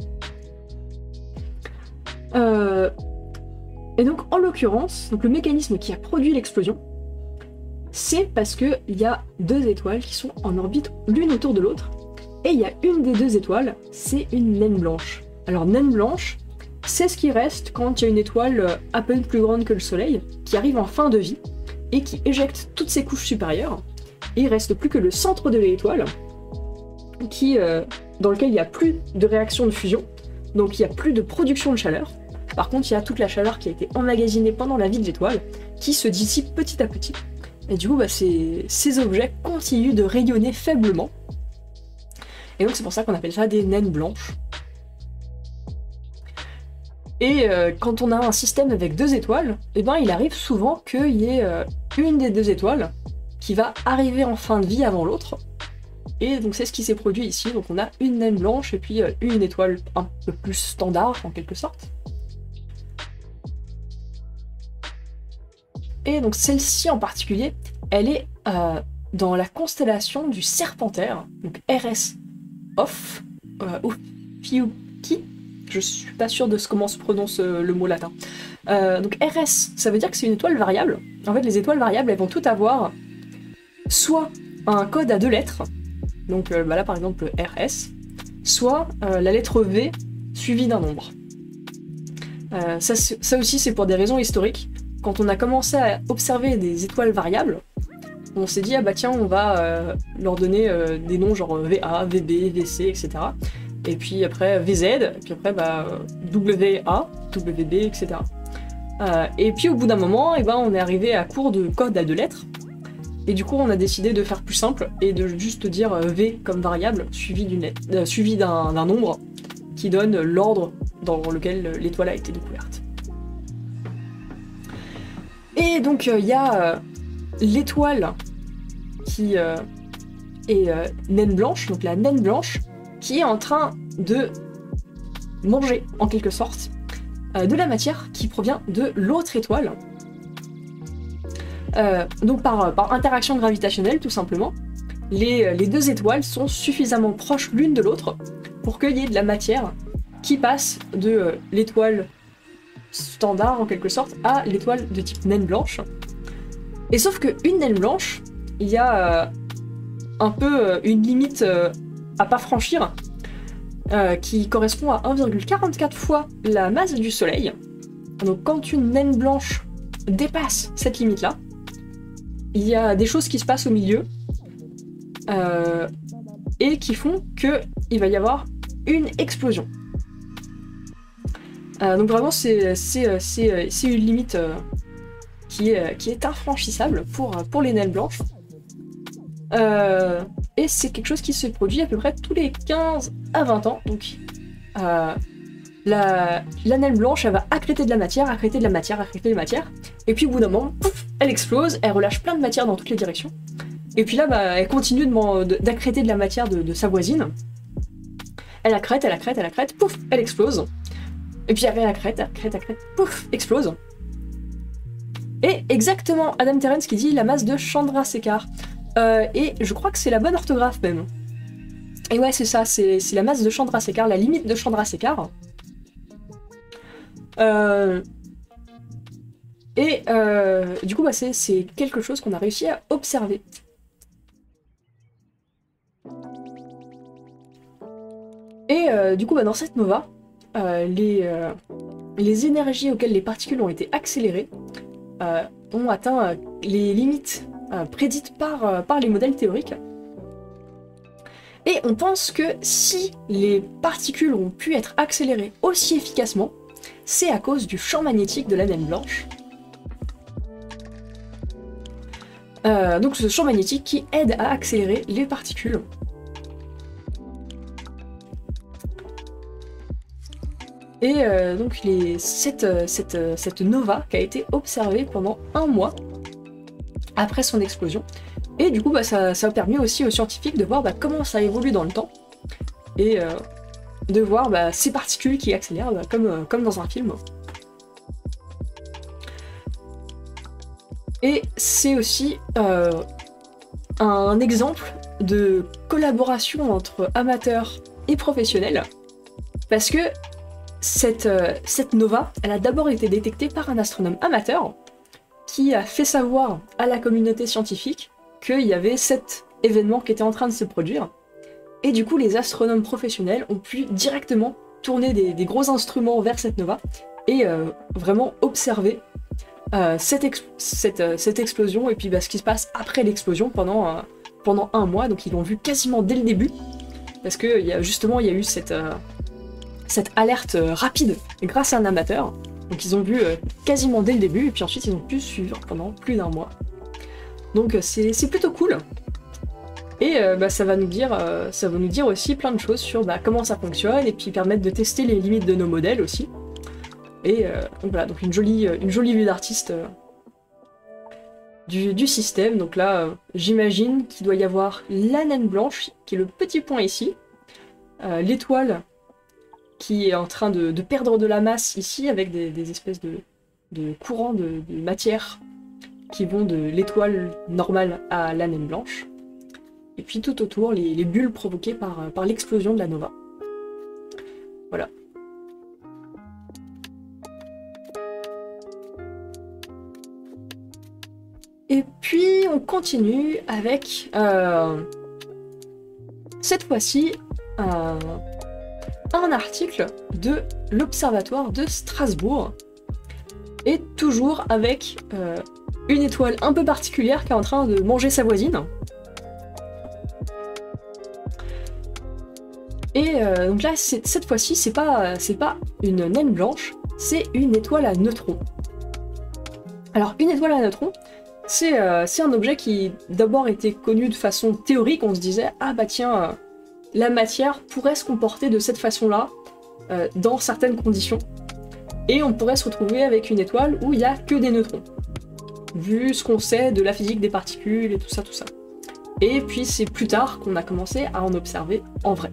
Euh, et donc en l'occurrence, donc le mécanisme qui a produit l'explosion, c'est parce qu'il y a deux étoiles qui sont en orbite l'une autour de l'autre, et il y a une des deux étoiles, c'est une naine blanche. Alors naine blanche, c'est ce qui reste quand il y a une étoile à peine plus grande que le Soleil, qui arrive en fin de vie, et qui éjecte toutes ses couches supérieures. Et il reste plus que le centre de l'étoile, qui, euh, dans lequel il n'y a plus de réaction de fusion, donc il n'y a plus de production de chaleur. Par contre, il y a toute la chaleur qui a été emmagasinée pendant la vie de l'étoile, qui se dissipe petit à petit. Et du coup, bah, ces, ces objets continuent de rayonner faiblement. Et donc c'est pour ça qu'on appelle ça des naines blanches. Et euh, quand on a un système avec deux étoiles, eh ben, il arrive souvent qu'il y ait euh, une des deux étoiles qui va arriver en fin de vie avant l'autre. Et donc c'est ce qui s'est produit ici. Donc on a une naine blanche et puis euh, une étoile un peu plus standard en quelque sorte. Et donc celle-ci en particulier, elle est euh, dans la constellation du Serpentaire, donc R S Oph, euh, Ophiuchi. Je suis pas sûre de ce, comment se prononce euh, le mot latin. Euh, donc R S, ça veut dire que c'est une étoile variable. En fait, les étoiles variables, elles vont toutes avoir soit un code à deux lettres, donc euh, bah là par exemple R S, soit euh, la lettre V suivie d'un nombre. Euh, ça, ça aussi, c'est pour des raisons historiques. Quand on a commencé à observer des étoiles variables, on s'est dit, ah bah tiens, on va euh, leur donner euh, des noms genre V A, V B, V C, et cetera. Et puis après V Z, et puis après bah, W A, W B, et cetera. Euh, et puis au bout d'un moment, eh ben, on est arrivé à court de code à deux lettres. Et du coup, on a décidé de faire plus simple et de juste dire V comme variable, suivi d'une lettre, euh, suivi d'un d'un nombre qui donne l'ordre dans lequel l'étoile a été découverte. Et donc il euh, y a euh, l'étoile qui euh, est euh, naine blanche, donc la naine blanche, qui est en train de manger, en quelque sorte, euh, de la matière qui provient de l'autre étoile. Euh, donc par, par interaction gravitationnelle, tout simplement, les, les deux étoiles sont suffisamment proches l'une de l'autre pour qu'il y ait de la matière qui passe de euh, l'étoile standard, en quelque sorte, à l'étoile de type naine blanche. Et sauf qu'une naine blanche, il y a euh, un peu euh, une limite euh, à pas franchir, euh, qui correspond à un virgule quarante-quatre fois la masse du Soleil. Donc quand une naine blanche dépasse cette limite-là, il y a des choses qui se passent au milieu, euh, et qui font qu'il va y avoir une explosion. Euh, donc vraiment, c'est une limite euh, qui, est, qui est infranchissable pour, pour les naines blanches. Euh, et c'est quelque chose qui se produit à peu près tous les quinze à vingt ans. Donc euh, la, la naine blanche, elle va accréter de la matière, accréter de la matière, accréter de la matière. Et puis au bout d'un moment, pouf, elle explose, elle relâche plein de matière dans toutes les directions. Et puis là, bah, elle continue d'accréter de, de la matière de, de sa voisine. Elle accrète, elle accrète, elle accrète, pouf, elle explose. Et puis elle accrète, elle accrète, elle accrète, pouf, explose. Et exactement, Adam Terrence qui dit la masse de Chandrasekhar. Euh, et je crois que c'est la bonne orthographe même. Et ouais, c'est ça, c'est la masse de Chandrasekhar, la limite de Chandrasekhar. Euh... Et euh, du coup, bah, c'est quelque chose qu'on a réussi à observer. Et euh, du coup, bah, dans cette nova, euh, les, euh, les énergies auxquelles les particules ont été accélérées euh, ont atteint euh, les limites euh, prédites par, euh, par les modèles théoriques. Et on pense que si les particules ont pu être accélérées aussi efficacement, c'est à cause du champ magnétique de la naine blanche. Euh, donc ce champ magnétique qui aide à accélérer les particules. Et euh, donc les, cette, cette, cette nova qui a été observée pendant un mois après son explosion. Et du coup bah, ça, ça a permis aussi aux scientifiques de voir bah, comment ça évolue dans le temps. Et euh, de voir bah, ces particules qui accélèrent bah, comme, euh, comme dans un film. Et c'est aussi euh, un exemple de collaboration entre amateurs et professionnels. Parce que cette, euh, cette nova, elle a d'abord été détectée par un astronome amateur qui a fait savoir à la communauté scientifique qu'il y avait cet événement qui était en train de se produire. Et du coup, les astronomes professionnels ont pu directement tourner des, des gros instruments vers cette nova et euh, vraiment observer euh, cette, ex cette, euh, cette explosion et puis bah, ce qui se passe après l'explosion pendant, euh, pendant un mois. Donc ils l'ont vu quasiment dès le début parce que y a, justement, il y a eu cette... Euh, cette alerte euh, rapide grâce à un amateur. Donc ils ont vu euh, quasiment dès le début, et puis ensuite ils ont pu suivre pendant plus d'un mois. Donc euh, c'est plutôt cool. Et euh, bah, ça, va nous dire, euh, ça va nous dire aussi plein de choses sur bah, comment ça fonctionne, et puis permettre de tester les limites de nos modèles aussi. Et euh, donc voilà, donc une jolie, une jolie vue d'artiste euh, du, du système. Donc là, euh, j'imagine qu'il doit y avoir la naine blanche, qui est le petit point ici, euh, l'étoile qui est en train de, de perdre de la masse ici, avec des, des espèces de, de courants de, de matière qui vont de l'étoile normale à la naine blanche. Et puis tout autour, les, les bulles provoquées par, par l'explosion de la nova. Voilà. Et puis on continue avec, euh, cette fois-ci, un, un article de l'Observatoire de Strasbourg, et toujours avec euh, une étoile un peu particulière qui est en train de manger sa voisine. Et euh, donc là, cette fois-ci, c'est pas, c'est pas une naine blanche, c'est une étoile à neutrons. Alors, une étoile à neutrons, c'est euh, un objet qui d'abord était connu de façon théorique. On se disait, ah bah tiens, euh, la matière pourrait se comporter de cette façon-là, euh, dans certaines conditions, et on pourrait se retrouver avec une étoile où il n'y a que des neutrons, vu ce qu'on sait de la physique des particules et tout ça, tout ça. Et puis c'est plus tard qu'on a commencé à en observer en vrai.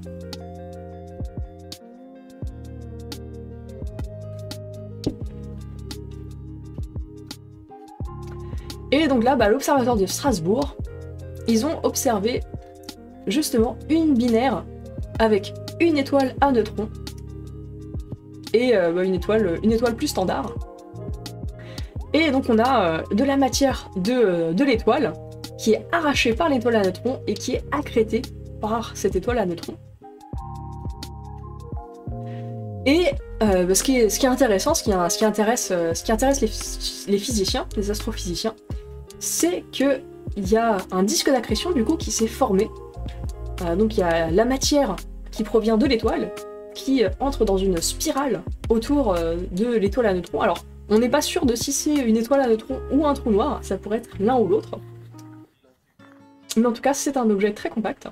Et donc là, bah, l'Observatoire de Strasbourg, ils ont observé justement une binaire avec une étoile à neutrons et euh, bah, une, étoile, une étoile plus standard. Et donc on a euh, de la matière de, de l'étoile qui est arrachée par l'étoile à neutrons et qui est accrétée par cette étoile à neutrons. Et euh, bah, ce, qui est, ce qui est intéressant, ce qui, ce qui intéresse, ce qui intéresse les, les physiciens, les astrophysiciens, c'est qu'il y a un disque d'accrétion du coup qui s'est formé. Euh, donc il y a la matière qui provient de l'étoile, qui euh, entre dans une spirale autour euh, de l'étoile à neutrons. Alors on n'est pas sûr de si c'est une étoile à neutrons ou un trou noir, ça pourrait être l'un ou l'autre. Mais en tout cas c'est un objet très compact.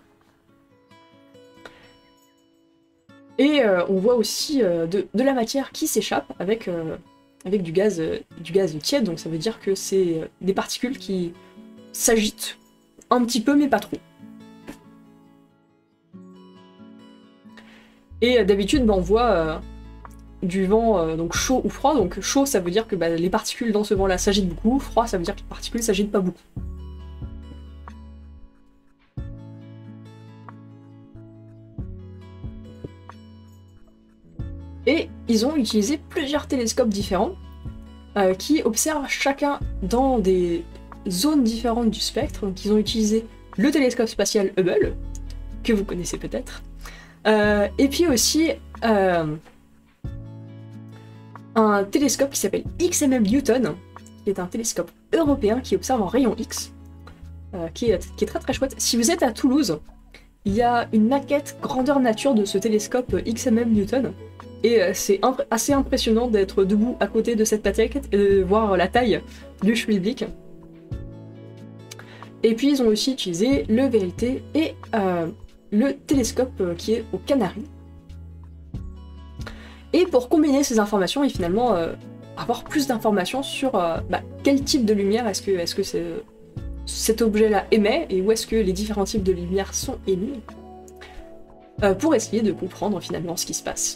Et euh, on voit aussi euh, de, de la matière qui s'échappe avec, euh, avec du, gaz, euh, du gaz tiède, donc ça veut dire que c'est euh, des particules qui s'agitent un petit peu mais pas trop. Et euh, d'habitude bah, on voit euh, du vent euh, donc chaud ou froid, donc chaud ça veut dire que bah, les particules dans ce vent là s'agitent beaucoup, froid ça veut dire que les particules s'agitent pas beaucoup. Et ils ont utilisé plusieurs télescopes différents euh, qui observent chacun dans des zones différentes du spectre. Donc ils ont utilisé le télescope spatial Hubble, que vous connaissez peut-être, euh, et puis aussi euh, un télescope qui s'appelle X M M Newton, qui est un télescope européen qui observe en rayon X, euh, qui, est, qui est très très chouette. Si vous êtes à Toulouse, il y a une maquette grandeur nature de ce télescope X M M Newton. Et c'est imp assez impressionnant d'être debout à côté de cette maquette et de voir la taille du schmilblick. Et puis ils ont aussi utilisé le V L T et euh, le télescope qui est aux Canaries. Et pour combiner ces informations et finalement euh, avoir plus d'informations sur euh, bah, quel type de lumière est-ce que, est-ce que cet objet-là émet et où est-ce que les différents types de lumière sont émis, euh, pour essayer de comprendre finalement ce qui se passe.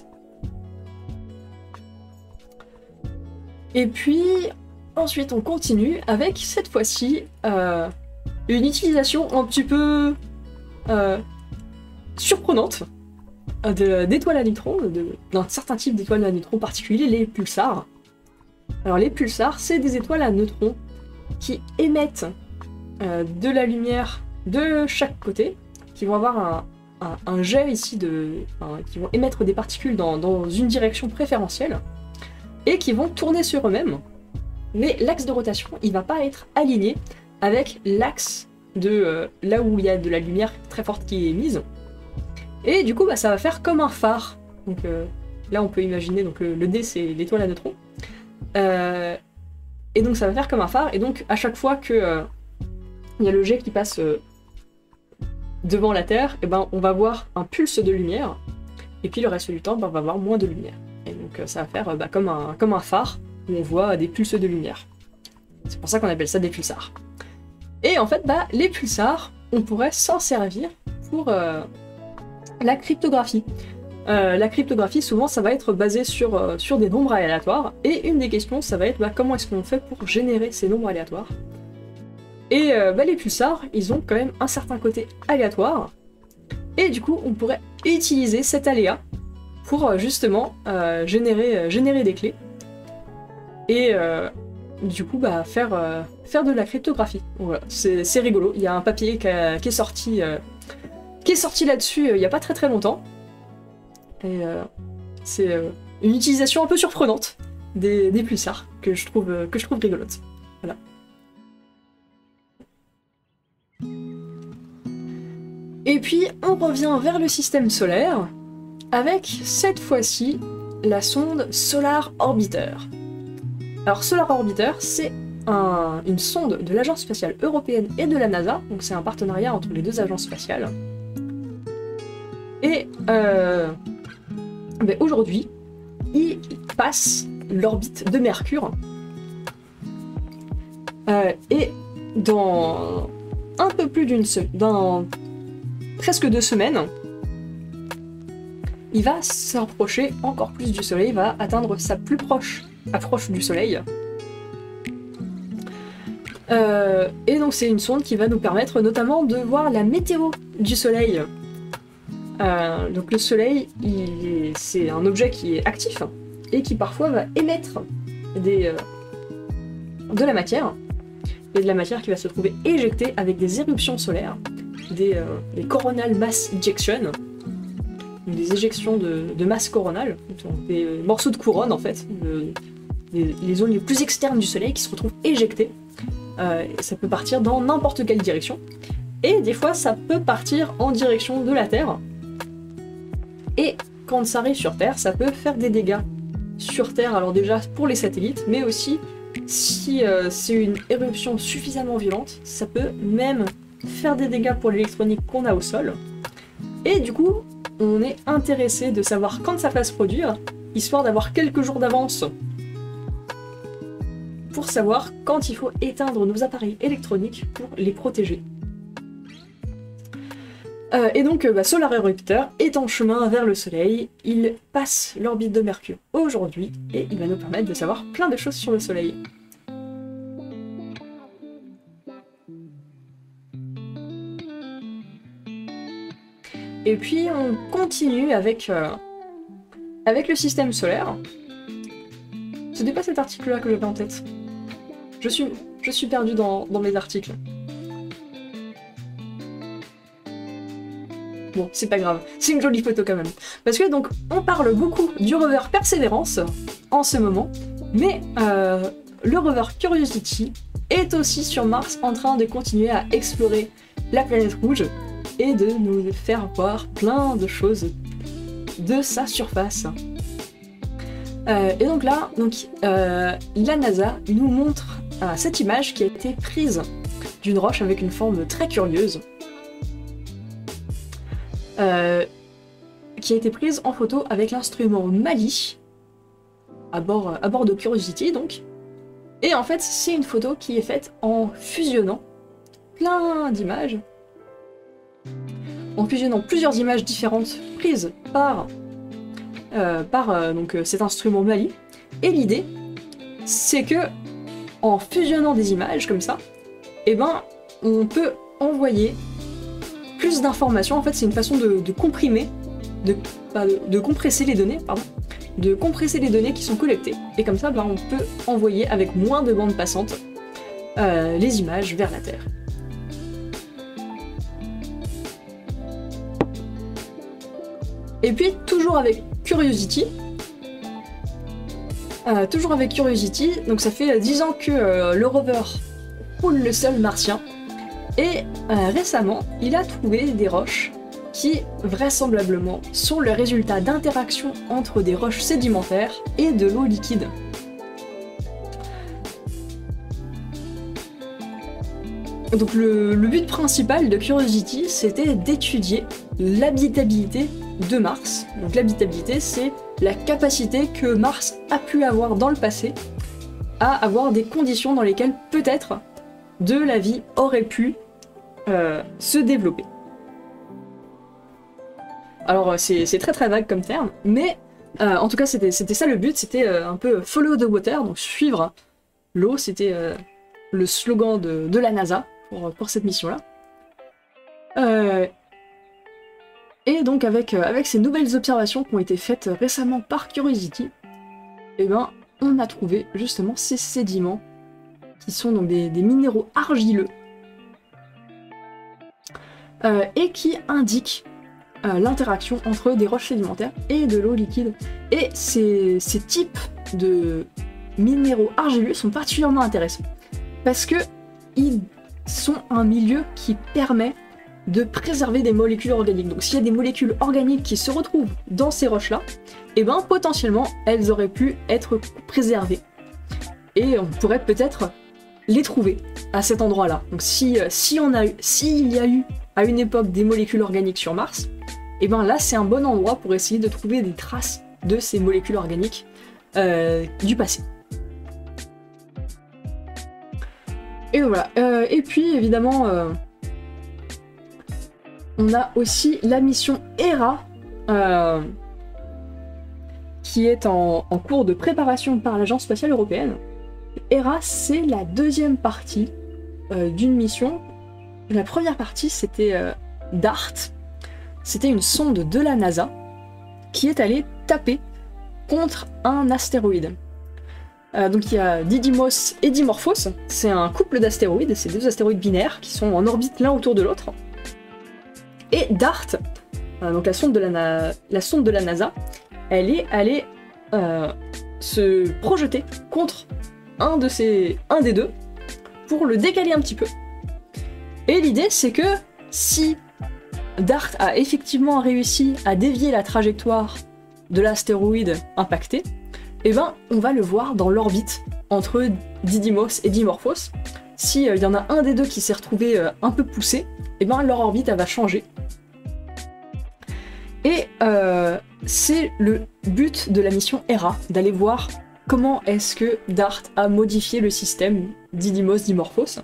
Et puis, ensuite on continue avec, cette fois-ci, euh, une utilisation un petit peu euh, surprenante d'étoiles à neutrons, d'un certain type d'étoiles à neutrons particulier, les pulsars. Alors les pulsars, c'est des étoiles à neutrons qui émettent euh, de la lumière de chaque côté, qui vont avoir un, un, un jet ici, de, enfin, qui vont émettre des particules dans, dans une direction préférentielle, et qui vont tourner sur eux-mêmes, mais l'axe de rotation, il va pas être aligné avec l'axe de euh, là où il y a de la lumière très forte qui est émise. Et du coup, bah, ça va faire comme un phare. Donc euh, là, on peut imaginer, donc le, le dé, c'est l'étoile à neutrons. Euh, et donc ça va faire comme un phare, et donc à chaque fois que euh, il y a le jet qui passe euh, devant la Terre, et ben, on va voir un pulse de lumière, et puis le reste du temps, ben, on va voir moins de lumière. Et donc Donc ça va faire bah, comme, un, comme un phare où on voit des pulses de lumière. C'est pour ça qu'on appelle ça des pulsars. Et en fait, bah, les pulsars, on pourrait s'en servir pour euh, la cryptographie. Euh, la cryptographie, souvent, ça va être basé sur, euh, sur des nombres aléatoires, et une des questions, ça va être bah, comment est-ce qu'on fait pour générer ces nombres aléatoires. Et euh, bah, les pulsars, ils ont quand même un certain côté aléatoire, et du coup, on pourrait utiliser cet aléa pour euh, justement euh, générer, euh, générer des clés, et euh, du coup, bah, faire, euh, faire de la cryptographie. Voilà, c'est rigolo, il y a un papier qui, a, qui est sorti, euh, qui est sorti là-dessus euh, il n'y a pas très très longtemps. Et euh, c'est euh, une utilisation un peu surprenante des, des pulsars que je trouve, euh, que je trouve rigolote. Voilà. Et puis on revient vers le système solaire avec cette fois-ci la sonde Solar Orbiter. Alors Solar Orbiter, c'est un, une sonde de l'Agence spatiale européenne et de la NASA, donc c'est un partenariat entre les deux agences spatiales. Et euh, ben aujourd'hui, il passe l'orbite de Mercure. Euh, et dans un peu plus d'une semaine, dans presque deux semaines, il va s'approcher encore plus du Soleil, il va atteindre sa plus proche approche du Soleil. Euh, et donc c'est une sonde qui va nous permettre notamment de voir la météo du Soleil. Euh, donc le Soleil, c'est un objet qui est actif et qui parfois va émettre des, euh, de la matière, et de la matière qui va se trouver éjectée avec des éruptions solaires, des, euh, des coronal mass ejections, des éjections de, de masse coronale, des morceaux de couronne en fait, de, des, les zones les plus externes du Soleil qui se retrouvent éjectées. Euh, et ça peut partir dans n'importe quelle direction, et des fois ça peut partir en direction de la Terre. Et quand ça arrive sur Terre, ça peut faire des dégâts sur Terre, alors déjà pour les satellites, mais aussi si euh, c'est une éruption suffisamment violente, ça peut même faire des dégâts pour l'électronique qu'on a au sol. Et du coup, on est intéressé de savoir quand ça va se produire, histoire d'avoir quelques jours d'avance pour savoir quand il faut éteindre nos appareils électroniques pour les protéger. Euh, et donc, euh, bah, Solar Orbiter est en chemin vers le Soleil, il passe l'orbite de Mercure aujourd'hui, et il va nous permettre de savoir plein de choses sur le Soleil. Et puis on continue avec, euh, avec le système solaire. C'était pas cet article-là que j'avais en tête. Je suis, je suis perdu dans, dans mes articles. Bon, c'est pas grave, c'est une jolie photo quand même. Parce que donc, on parle beaucoup du rover Perseverance en ce moment, mais euh, le rover Curiosity est aussi sur Mars en train de continuer à explorer la planète rouge et de nous faire voir plein de choses de sa surface. Euh, et donc là, donc, euh, la NASA nous montre euh, cette image qui a été prise d'une roche avec une forme très curieuse. Euh, qui a été prise en photo avec l'instrument Mali à bord, à bord de Curiosity donc. Et en fait c'est une photo qui est faite en fusionnant plein d'images, en fusionnant plusieurs images différentes prises par, euh, par euh, donc, euh, cet instrument Mali. Et l'idée c'est que en fusionnant des images comme ça, eh ben, on peut envoyer plus d'informations. En fait, c'est une façon de, de comprimer, de, pas de, de compresser les données, pardon, de compresser les données qui sont collectées. Et comme ça, bah, on peut envoyer avec moins de bandes passantes euh, les images vers la Terre. Et puis, toujours avec Curiosity, euh, toujours avec Curiosity, donc ça fait dix ans que euh, le rover roule le sol martien. Et euh, récemment, il a trouvé des roches qui, vraisemblablement, sont le résultat d'interactions entre des roches sédimentaires et de l'eau liquide. Donc le, le but principal de Curiosity, c'était d'étudier l'habitabilité de Mars. Donc l'habitabilité, c'est la capacité que Mars a pu avoir dans le passé à avoir des conditions dans lesquelles peut-être de la vie aurait pu euh, se développer. Alors c'est très très vague comme terme, mais euh, en tout cas c'était ça le but, c'était euh, un peu follow the water, donc suivre l'eau, c'était euh, le slogan de, de la NASA pour, pour cette mission-là. Euh, et donc avec, euh, avec ces nouvelles observations qui ont été faites récemment par Curiosity, eh ben, on a trouvé justement ces sédiments qui sont donc des, des minéraux argileux euh, et qui indiquent euh, l'interaction entre des roches sédimentaires et de l'eau liquide. Et ces, ces types de minéraux argileux sont particulièrement intéressants parce que ils sont un milieu qui permet de préserver des molécules organiques. Donc s'il y a des molécules organiques qui se retrouvent dans ces roches-là, et eh ben potentiellement elles auraient pu être préservées. Et on pourrait peut-être les trouver à cet endroit-là. Donc si, si on a eu, s'il y a eu à une époque des molécules organiques sur Mars, et eh ben là c'est un bon endroit pour essayer de trouver des traces de ces molécules organiques euh, du passé. Et voilà. Euh, et puis évidemment, euh, on a aussi la mission Hera, euh, qui est en, en cours de préparation par l'Agence spatiale européenne. Hera, c'est la deuxième partie euh, d'une mission. La première partie, c'était euh, DART. C'était une sonde de la NASA qui est allée taper contre un astéroïde. Euh, donc il y a Didymos et Dimorphos, c'est un couple d'astéroïdes, c'est deux astéroïdes binaires qui sont en orbite l'un autour de l'autre. Et DART, euh, donc la sonde, de la, la sonde de la NASA, elle est allée euh, se projeter contre un, de ces, un des deux pour le décaler un petit peu. Et l'idée c'est que si DART a effectivement réussi à dévier la trajectoire de l'astéroïde impacté, eh ben, on va le voir dans l'orbite entre Didymos et Dimorphos. S'il euh, y en a un des deux qui s'est retrouvé euh, un peu poussé, eh ben, leur orbite elle va changer. Et euh, c'est le but de la mission Hera, d'aller voir comment est-ce que DART a modifié le système Didymos-Dimorphos.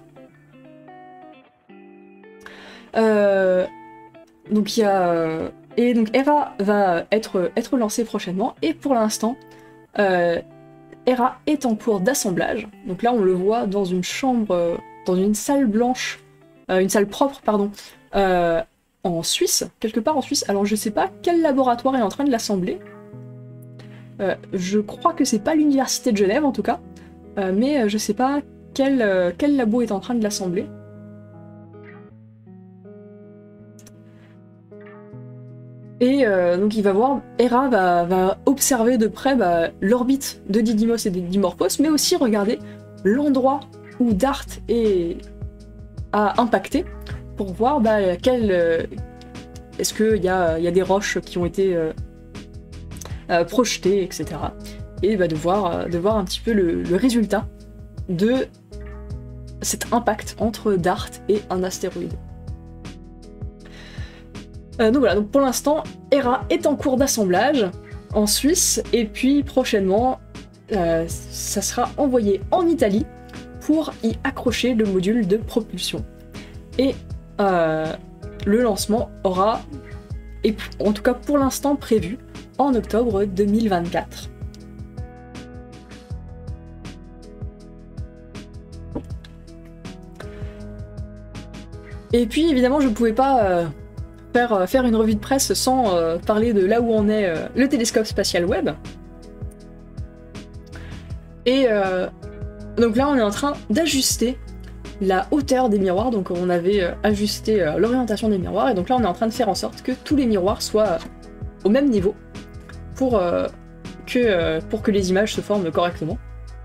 Euh, donc il y a... Et donc Hera va être, être lancée prochainement, et pour l'instant, Euh, Hera est en cours d'assemblage. Donc là on le voit dans une chambre, euh, dans une salle blanche, euh, une salle propre pardon, euh, en Suisse, quelque part en Suisse. Alors je sais pas quel laboratoire est en train de l'assembler. Euh, je crois que c'est pas l'université de Genève en tout cas, euh, mais je sais pas quel, euh, quel labo est en train de l'assembler. Et euh, donc il va voir, Hera va, va observer de près bah, l'orbite de Didymos et de Dimorphos, mais aussi regarder l'endroit où DART est, a impacté, pour voir bah, quel, euh, est-ce qu'il y a, y a des roches qui ont été euh, euh, projetées, et cetera. Et bah, de, voir, de voir un petit peu le, le résultat de cet impact entre DART et un astéroïde. Euh, donc voilà, donc pour l'instant, Hera est en cours d'assemblage en Suisse, et puis prochainement, euh, ça sera envoyé en Italie pour y accrocher le module de propulsion. Et euh, le lancement aura, et en tout cas pour l'instant prévu, en octobre deux mille vingt-quatre. Et puis évidemment, je ne pouvais pas... Euh, Faire, faire une revue de presse sans euh, parler de là où en est euh, le télescope spatial Webb. Et euh, donc là on est en train d'ajuster la hauteur des miroirs, donc on avait euh, ajusté euh, l'orientation des miroirs, et donc là on est en train de faire en sorte que tous les miroirs soient euh, au même niveau pour, euh, que, euh, pour que les images se forment correctement.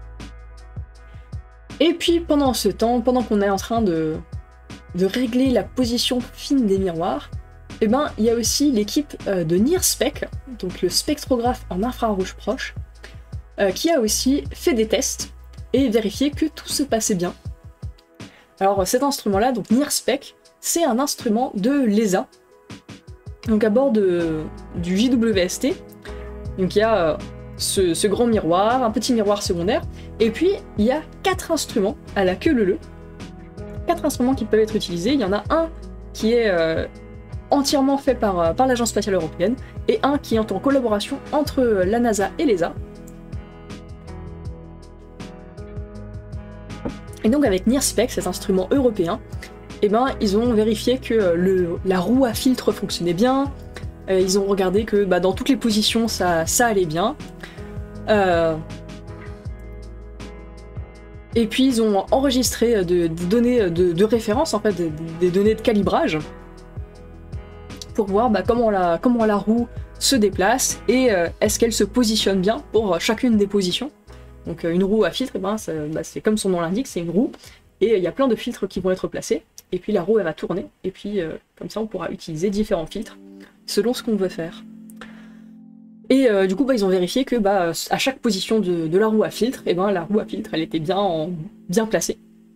Et puis pendant ce temps, pendant qu'on est en train de, de régler la position fine des miroirs, et eh ben, il y a aussi l'équipe euh, de NIRSPEC, donc le spectrographe en infrarouge proche, euh, qui a aussi fait des tests et vérifié que tout se passait bien. Alors cet instrument-là, donc NIRSPEC, c'est un instrument de l'E S A, Donc à bord de, du J W S T, donc il y a euh, ce, ce grand miroir, un petit miroir secondaire, et puis il y a quatre instruments à la queue leu-leu. Quatre instruments qui peuvent être utilisés. Il y en a un qui est euh, entièrement fait par, euh, par l'Agence spatiale européenne, et un qui est en collaboration entre euh, la NASA et l'E S A. Et donc avec NIRSPEC, cet instrument européen, eh ben, ils ont vérifié que le, la roue à filtre fonctionnait bien, euh, ils ont regardé que bah, dans toutes les positions ça, ça allait bien. Euh... Et puis ils ont enregistré des de données de, de référence, en fait, des, des données de calibrage, pour voir bah, comment, la, comment la roue se déplace et euh, est-ce qu'elle se positionne bien pour chacune des positions. Donc euh, une roue à filtre, eh ben, bah, c'est comme son nom l'indique, c'est une roue, et il y a plein de filtres qui vont être placés, et puis la roue elle va tourner, et puis euh, comme ça on pourra utiliser différents filtres selon ce qu'on veut faire. Et euh, du coup bah, ils ont vérifié que bah, à chaque position de, de la roue à filtre, eh ben, la roue à filtre elle était bien, en, bien placée.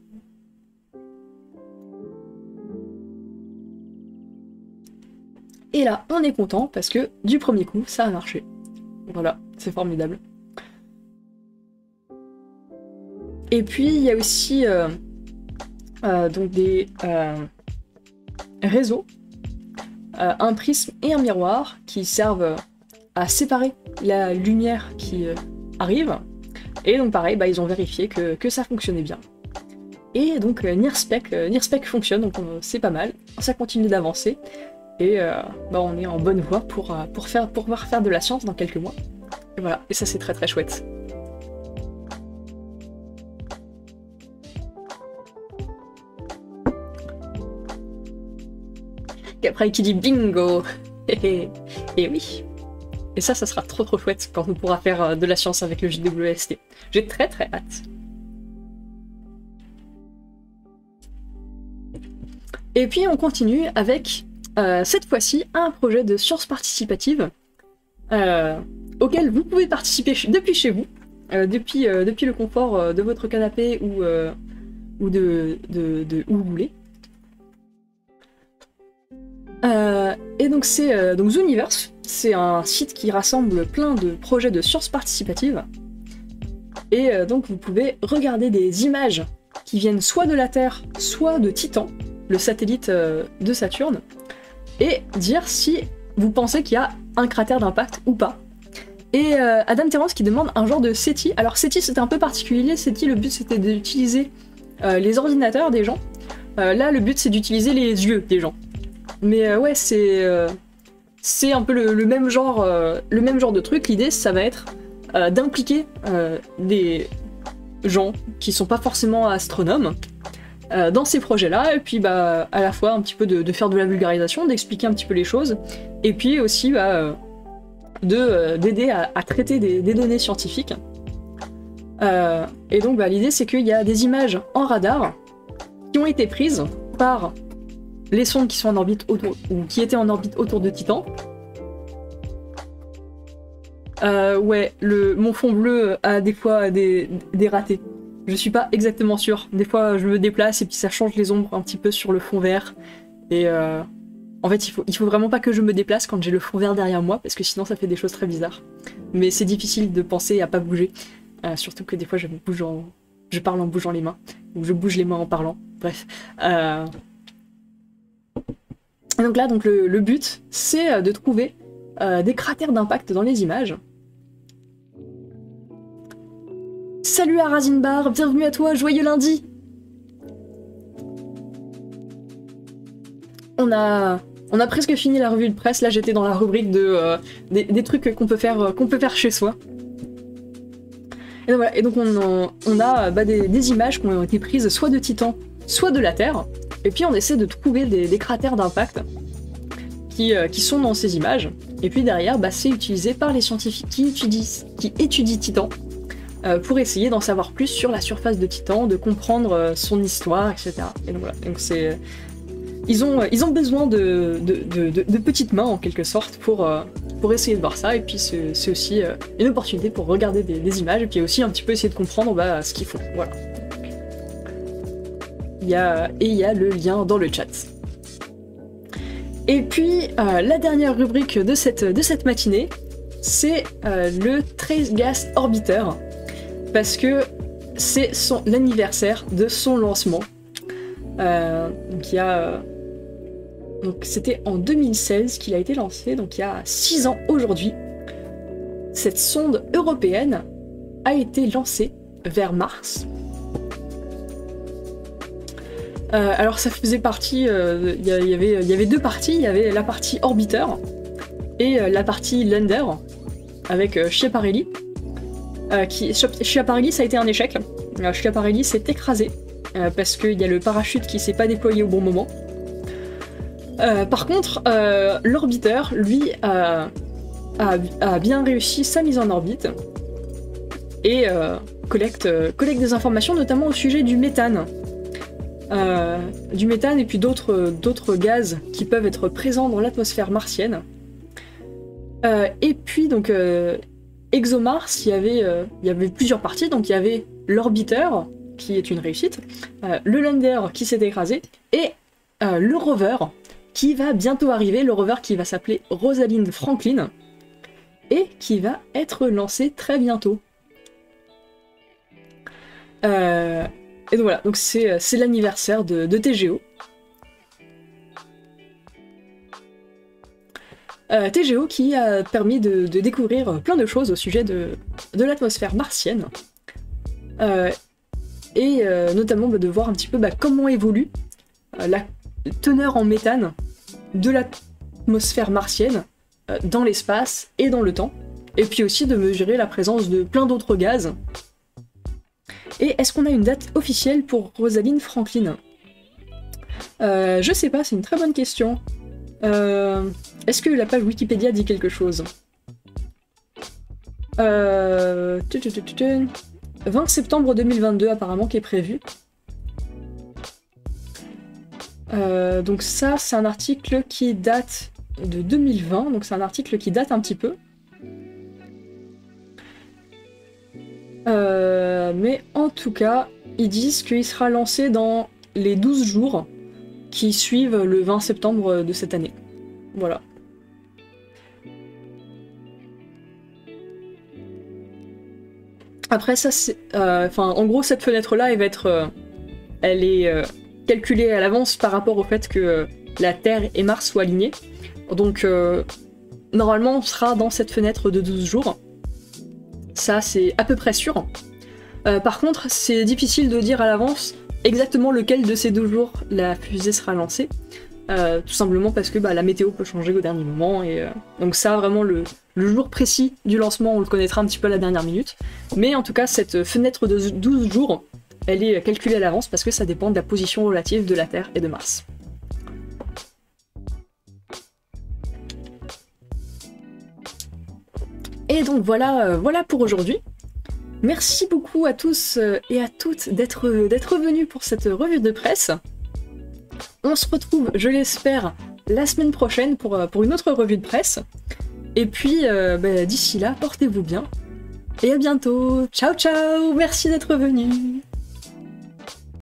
Et là on est content parce que du premier coup ça a marché. Voilà, c'est formidable. Et puis il y a aussi euh, euh, donc des euh, réseaux, euh, un prisme et un miroir qui servent à séparer la lumière qui euh, arrive. Et donc pareil, bah, ils ont vérifié que, que ça fonctionnait bien. Et donc euh, NIRSPEC, euh, NIRSPEC fonctionne, donc euh, c'est pas mal, ça continue d'avancer. Et euh, bah, on est en bonne voie pour, euh, pour, faire, pour pouvoir faire de la science dans quelques mois. Et voilà, et ça c'est très très chouette. Et après qui dit bingo. Et oui. Et ça, ça sera trop trop chouette quand on pourra faire de la science avec le J W S T. J'ai très très hâte. Et puis on continue avec, euh, cette fois-ci, un projet de science participative euh, auquel vous pouvez participer depuis chez vous, euh, depuis, euh, depuis le confort euh, de votre canapé ou, euh, ou de, de, de où vous voulez. Euh, et donc c'est euh, donc Zooniverse, c'est un site qui rassemble plein de projets de sciences participatives. Et euh, donc vous pouvez regarder des images qui viennent soit de la Terre, soit de Titan, le satellite euh, de Saturne, et dire si vous pensez qu'il y a un cratère d'impact ou pas. Et euh, Adam Terrence qui demande un genre de SETI. Alors SETI c'était un peu particulier, SETI le but c'était d'utiliser euh, les ordinateurs des gens. Euh, là le but c'est d'utiliser les yeux des gens. Mais euh, ouais, c'est euh, c'est un peu le, le même genre euh, le même genre de truc. L'idée, ça va être euh, d'impliquer euh, des gens qui sont pas forcément astronomes euh, dans ces projets-là, et puis bah à la fois un petit peu de, de faire de la vulgarisation, d'expliquer un petit peu les choses, et puis aussi bah, euh, de euh, d'aider à, à traiter des, des données scientifiques. Euh, et donc bah, l'idée, c'est qu'il y a des images en radar qui ont été prises par les sondes qui sont en orbite autour, ou qui étaient en orbite autour de Titan. Euh, ouais, le, mon fond bleu a des fois des, des ratés. Je suis pas exactement sûre. Des fois, je me déplace et puis ça change les ombres un petit peu sur le fond vert. Et euh, en fait, il faut, il faut vraiment pas que je me déplace quand j'ai le fond vert derrière moi, parce que sinon ça fait des choses très bizarres. Mais c'est difficile de penser à pas bouger. Euh, surtout que des fois, je bouge en, je parle en bougeant les mains, ou je bouge les mains en parlant. Bref. Euh, Et donc là, donc le, le but, c'est de trouver euh, des cratères d'impact dans les images. Salut à Razinbar, bienvenue à toi, joyeux lundi. On a, on a presque fini la revue de presse, là j'étais dans la rubrique de, euh, des, des trucs qu'on peut, faire, qu'on peut faire chez soi. Et donc, voilà. Et donc on, on a bah, des, des images qui ont été prises soit de Titan, soit de la Terre. Et puis on essaie de trouver des, des cratères d'impact qui, euh, qui sont dans ces images. Et puis derrière, bah, c'est utilisé par les scientifiques qui étudient, qui étudient Titan euh, pour essayer d'en savoir plus sur la surface de Titan, de comprendre euh, son histoire, et cetera. Et donc voilà, donc c'est, ils ont, ils ont besoin de, de, de, de, de petites mains en quelque sorte pour, euh, pour essayer de voir ça. Et puis c'est, c'est aussi euh, une opportunité pour regarder des, des images et puis aussi un petit peu essayer de comprendre bah, ce qu'ils font. Voilà. Il y a, et il y a le lien dans le chat. Et puis, euh, la dernière rubrique de cette, de cette matinée, c'est euh, le Trace Gas Orbiter, parce que c'est l'anniversaire de son lancement. Euh, donc il y a... Euh, donc c'était en deux mille seize qu'il a été lancé, donc il y a six ans aujourd'hui. Cette sonde européenne a été lancée vers Mars. Euh, alors ça faisait partie, euh, y, y, avait, y avait deux parties, il y avait la partie Orbiter et euh, la partie Lander avec euh, Schiaparelli. Euh, qui, Schiaparelli ça a été un échec, euh, Schiaparelli s'est écrasé euh, parce qu'il y a le parachute qui s'est pas déployé au bon moment. Euh, par contre, euh, l'Orbiter, lui, a, a, a bien réussi sa mise en orbite et euh, collecte, euh, collecte des informations notamment au sujet du méthane. Euh, du méthane et puis d'autres d'autres gaz qui peuvent être présents dans l'atmosphère martienne. Euh, et puis donc euh, ExoMars, il y avait euh, il y avait plusieurs parties, donc il y avait l'Orbiter qui est une réussite, euh, le Lander qui s'est écrasé et euh, le rover qui va bientôt arriver, le rover qui va s'appeler Rosalind Franklin et qui va être lancé très bientôt. Euh, Et donc voilà, donc c'est l'anniversaire de, de T G O. Euh, T G O qui a permis de, de découvrir plein de choses au sujet de, de l'atmosphère martienne. Euh, et euh, notamment bah, de voir un petit peu bah, comment évolue euh, la teneur en méthane de l'atmosphère martienne euh, dans l'espace et dans le temps. Et puis aussi de mesurer la présence de plein d'autres gaz. Et est-ce qu'on a une date officielle pour Rosalind Franklin? euh, Je sais pas, c'est une très bonne question. Euh, est-ce que la page Wikipédia dit quelque chose? euh, vingt septembre deux mille vingt-deux apparemment qui est prévu. Euh, donc ça, c'est un article qui date de deux mille vingt, donc c'est un article qui date un petit peu. Euh, mais en tout cas, ils disent qu'il sera lancé dans les douze jours qui suivent le vingt septembre de cette année. Voilà. Après ça, c'est... Euh, enfin, en gros, cette fenêtre-là, elle va être... Euh, elle est euh, calculée à l'avance par rapport au fait que euh, la Terre et Mars soient alignés. Donc, euh, normalement, on sera dans cette fenêtre de douze jours. Ça, c'est à peu près sûr. Euh, par contre, c'est difficile de dire à l'avance exactement lequel de ces deux jours la fusée sera lancée. Euh, tout simplement parce que bah, la météo peut changer au dernier moment. Et, euh, donc ça, vraiment, le, le jour précis du lancement, on le connaîtra un petit peu à la dernière minute. Mais en tout cas, cette fenêtre de douze jours, elle est calculée à l'avance parce que ça dépend de la position relative de la Terre et de Mars. Et donc voilà, euh, voilà pour aujourd'hui. Merci beaucoup à tous euh, et à toutes d'être d'être venus pour cette revue de presse. On se retrouve, je l'espère, la semaine prochaine pour, euh, pour une autre revue de presse. Et puis, euh, bah, d'ici là, portez-vous bien. Et à bientôt. Ciao, ciao. Merci d'être venus.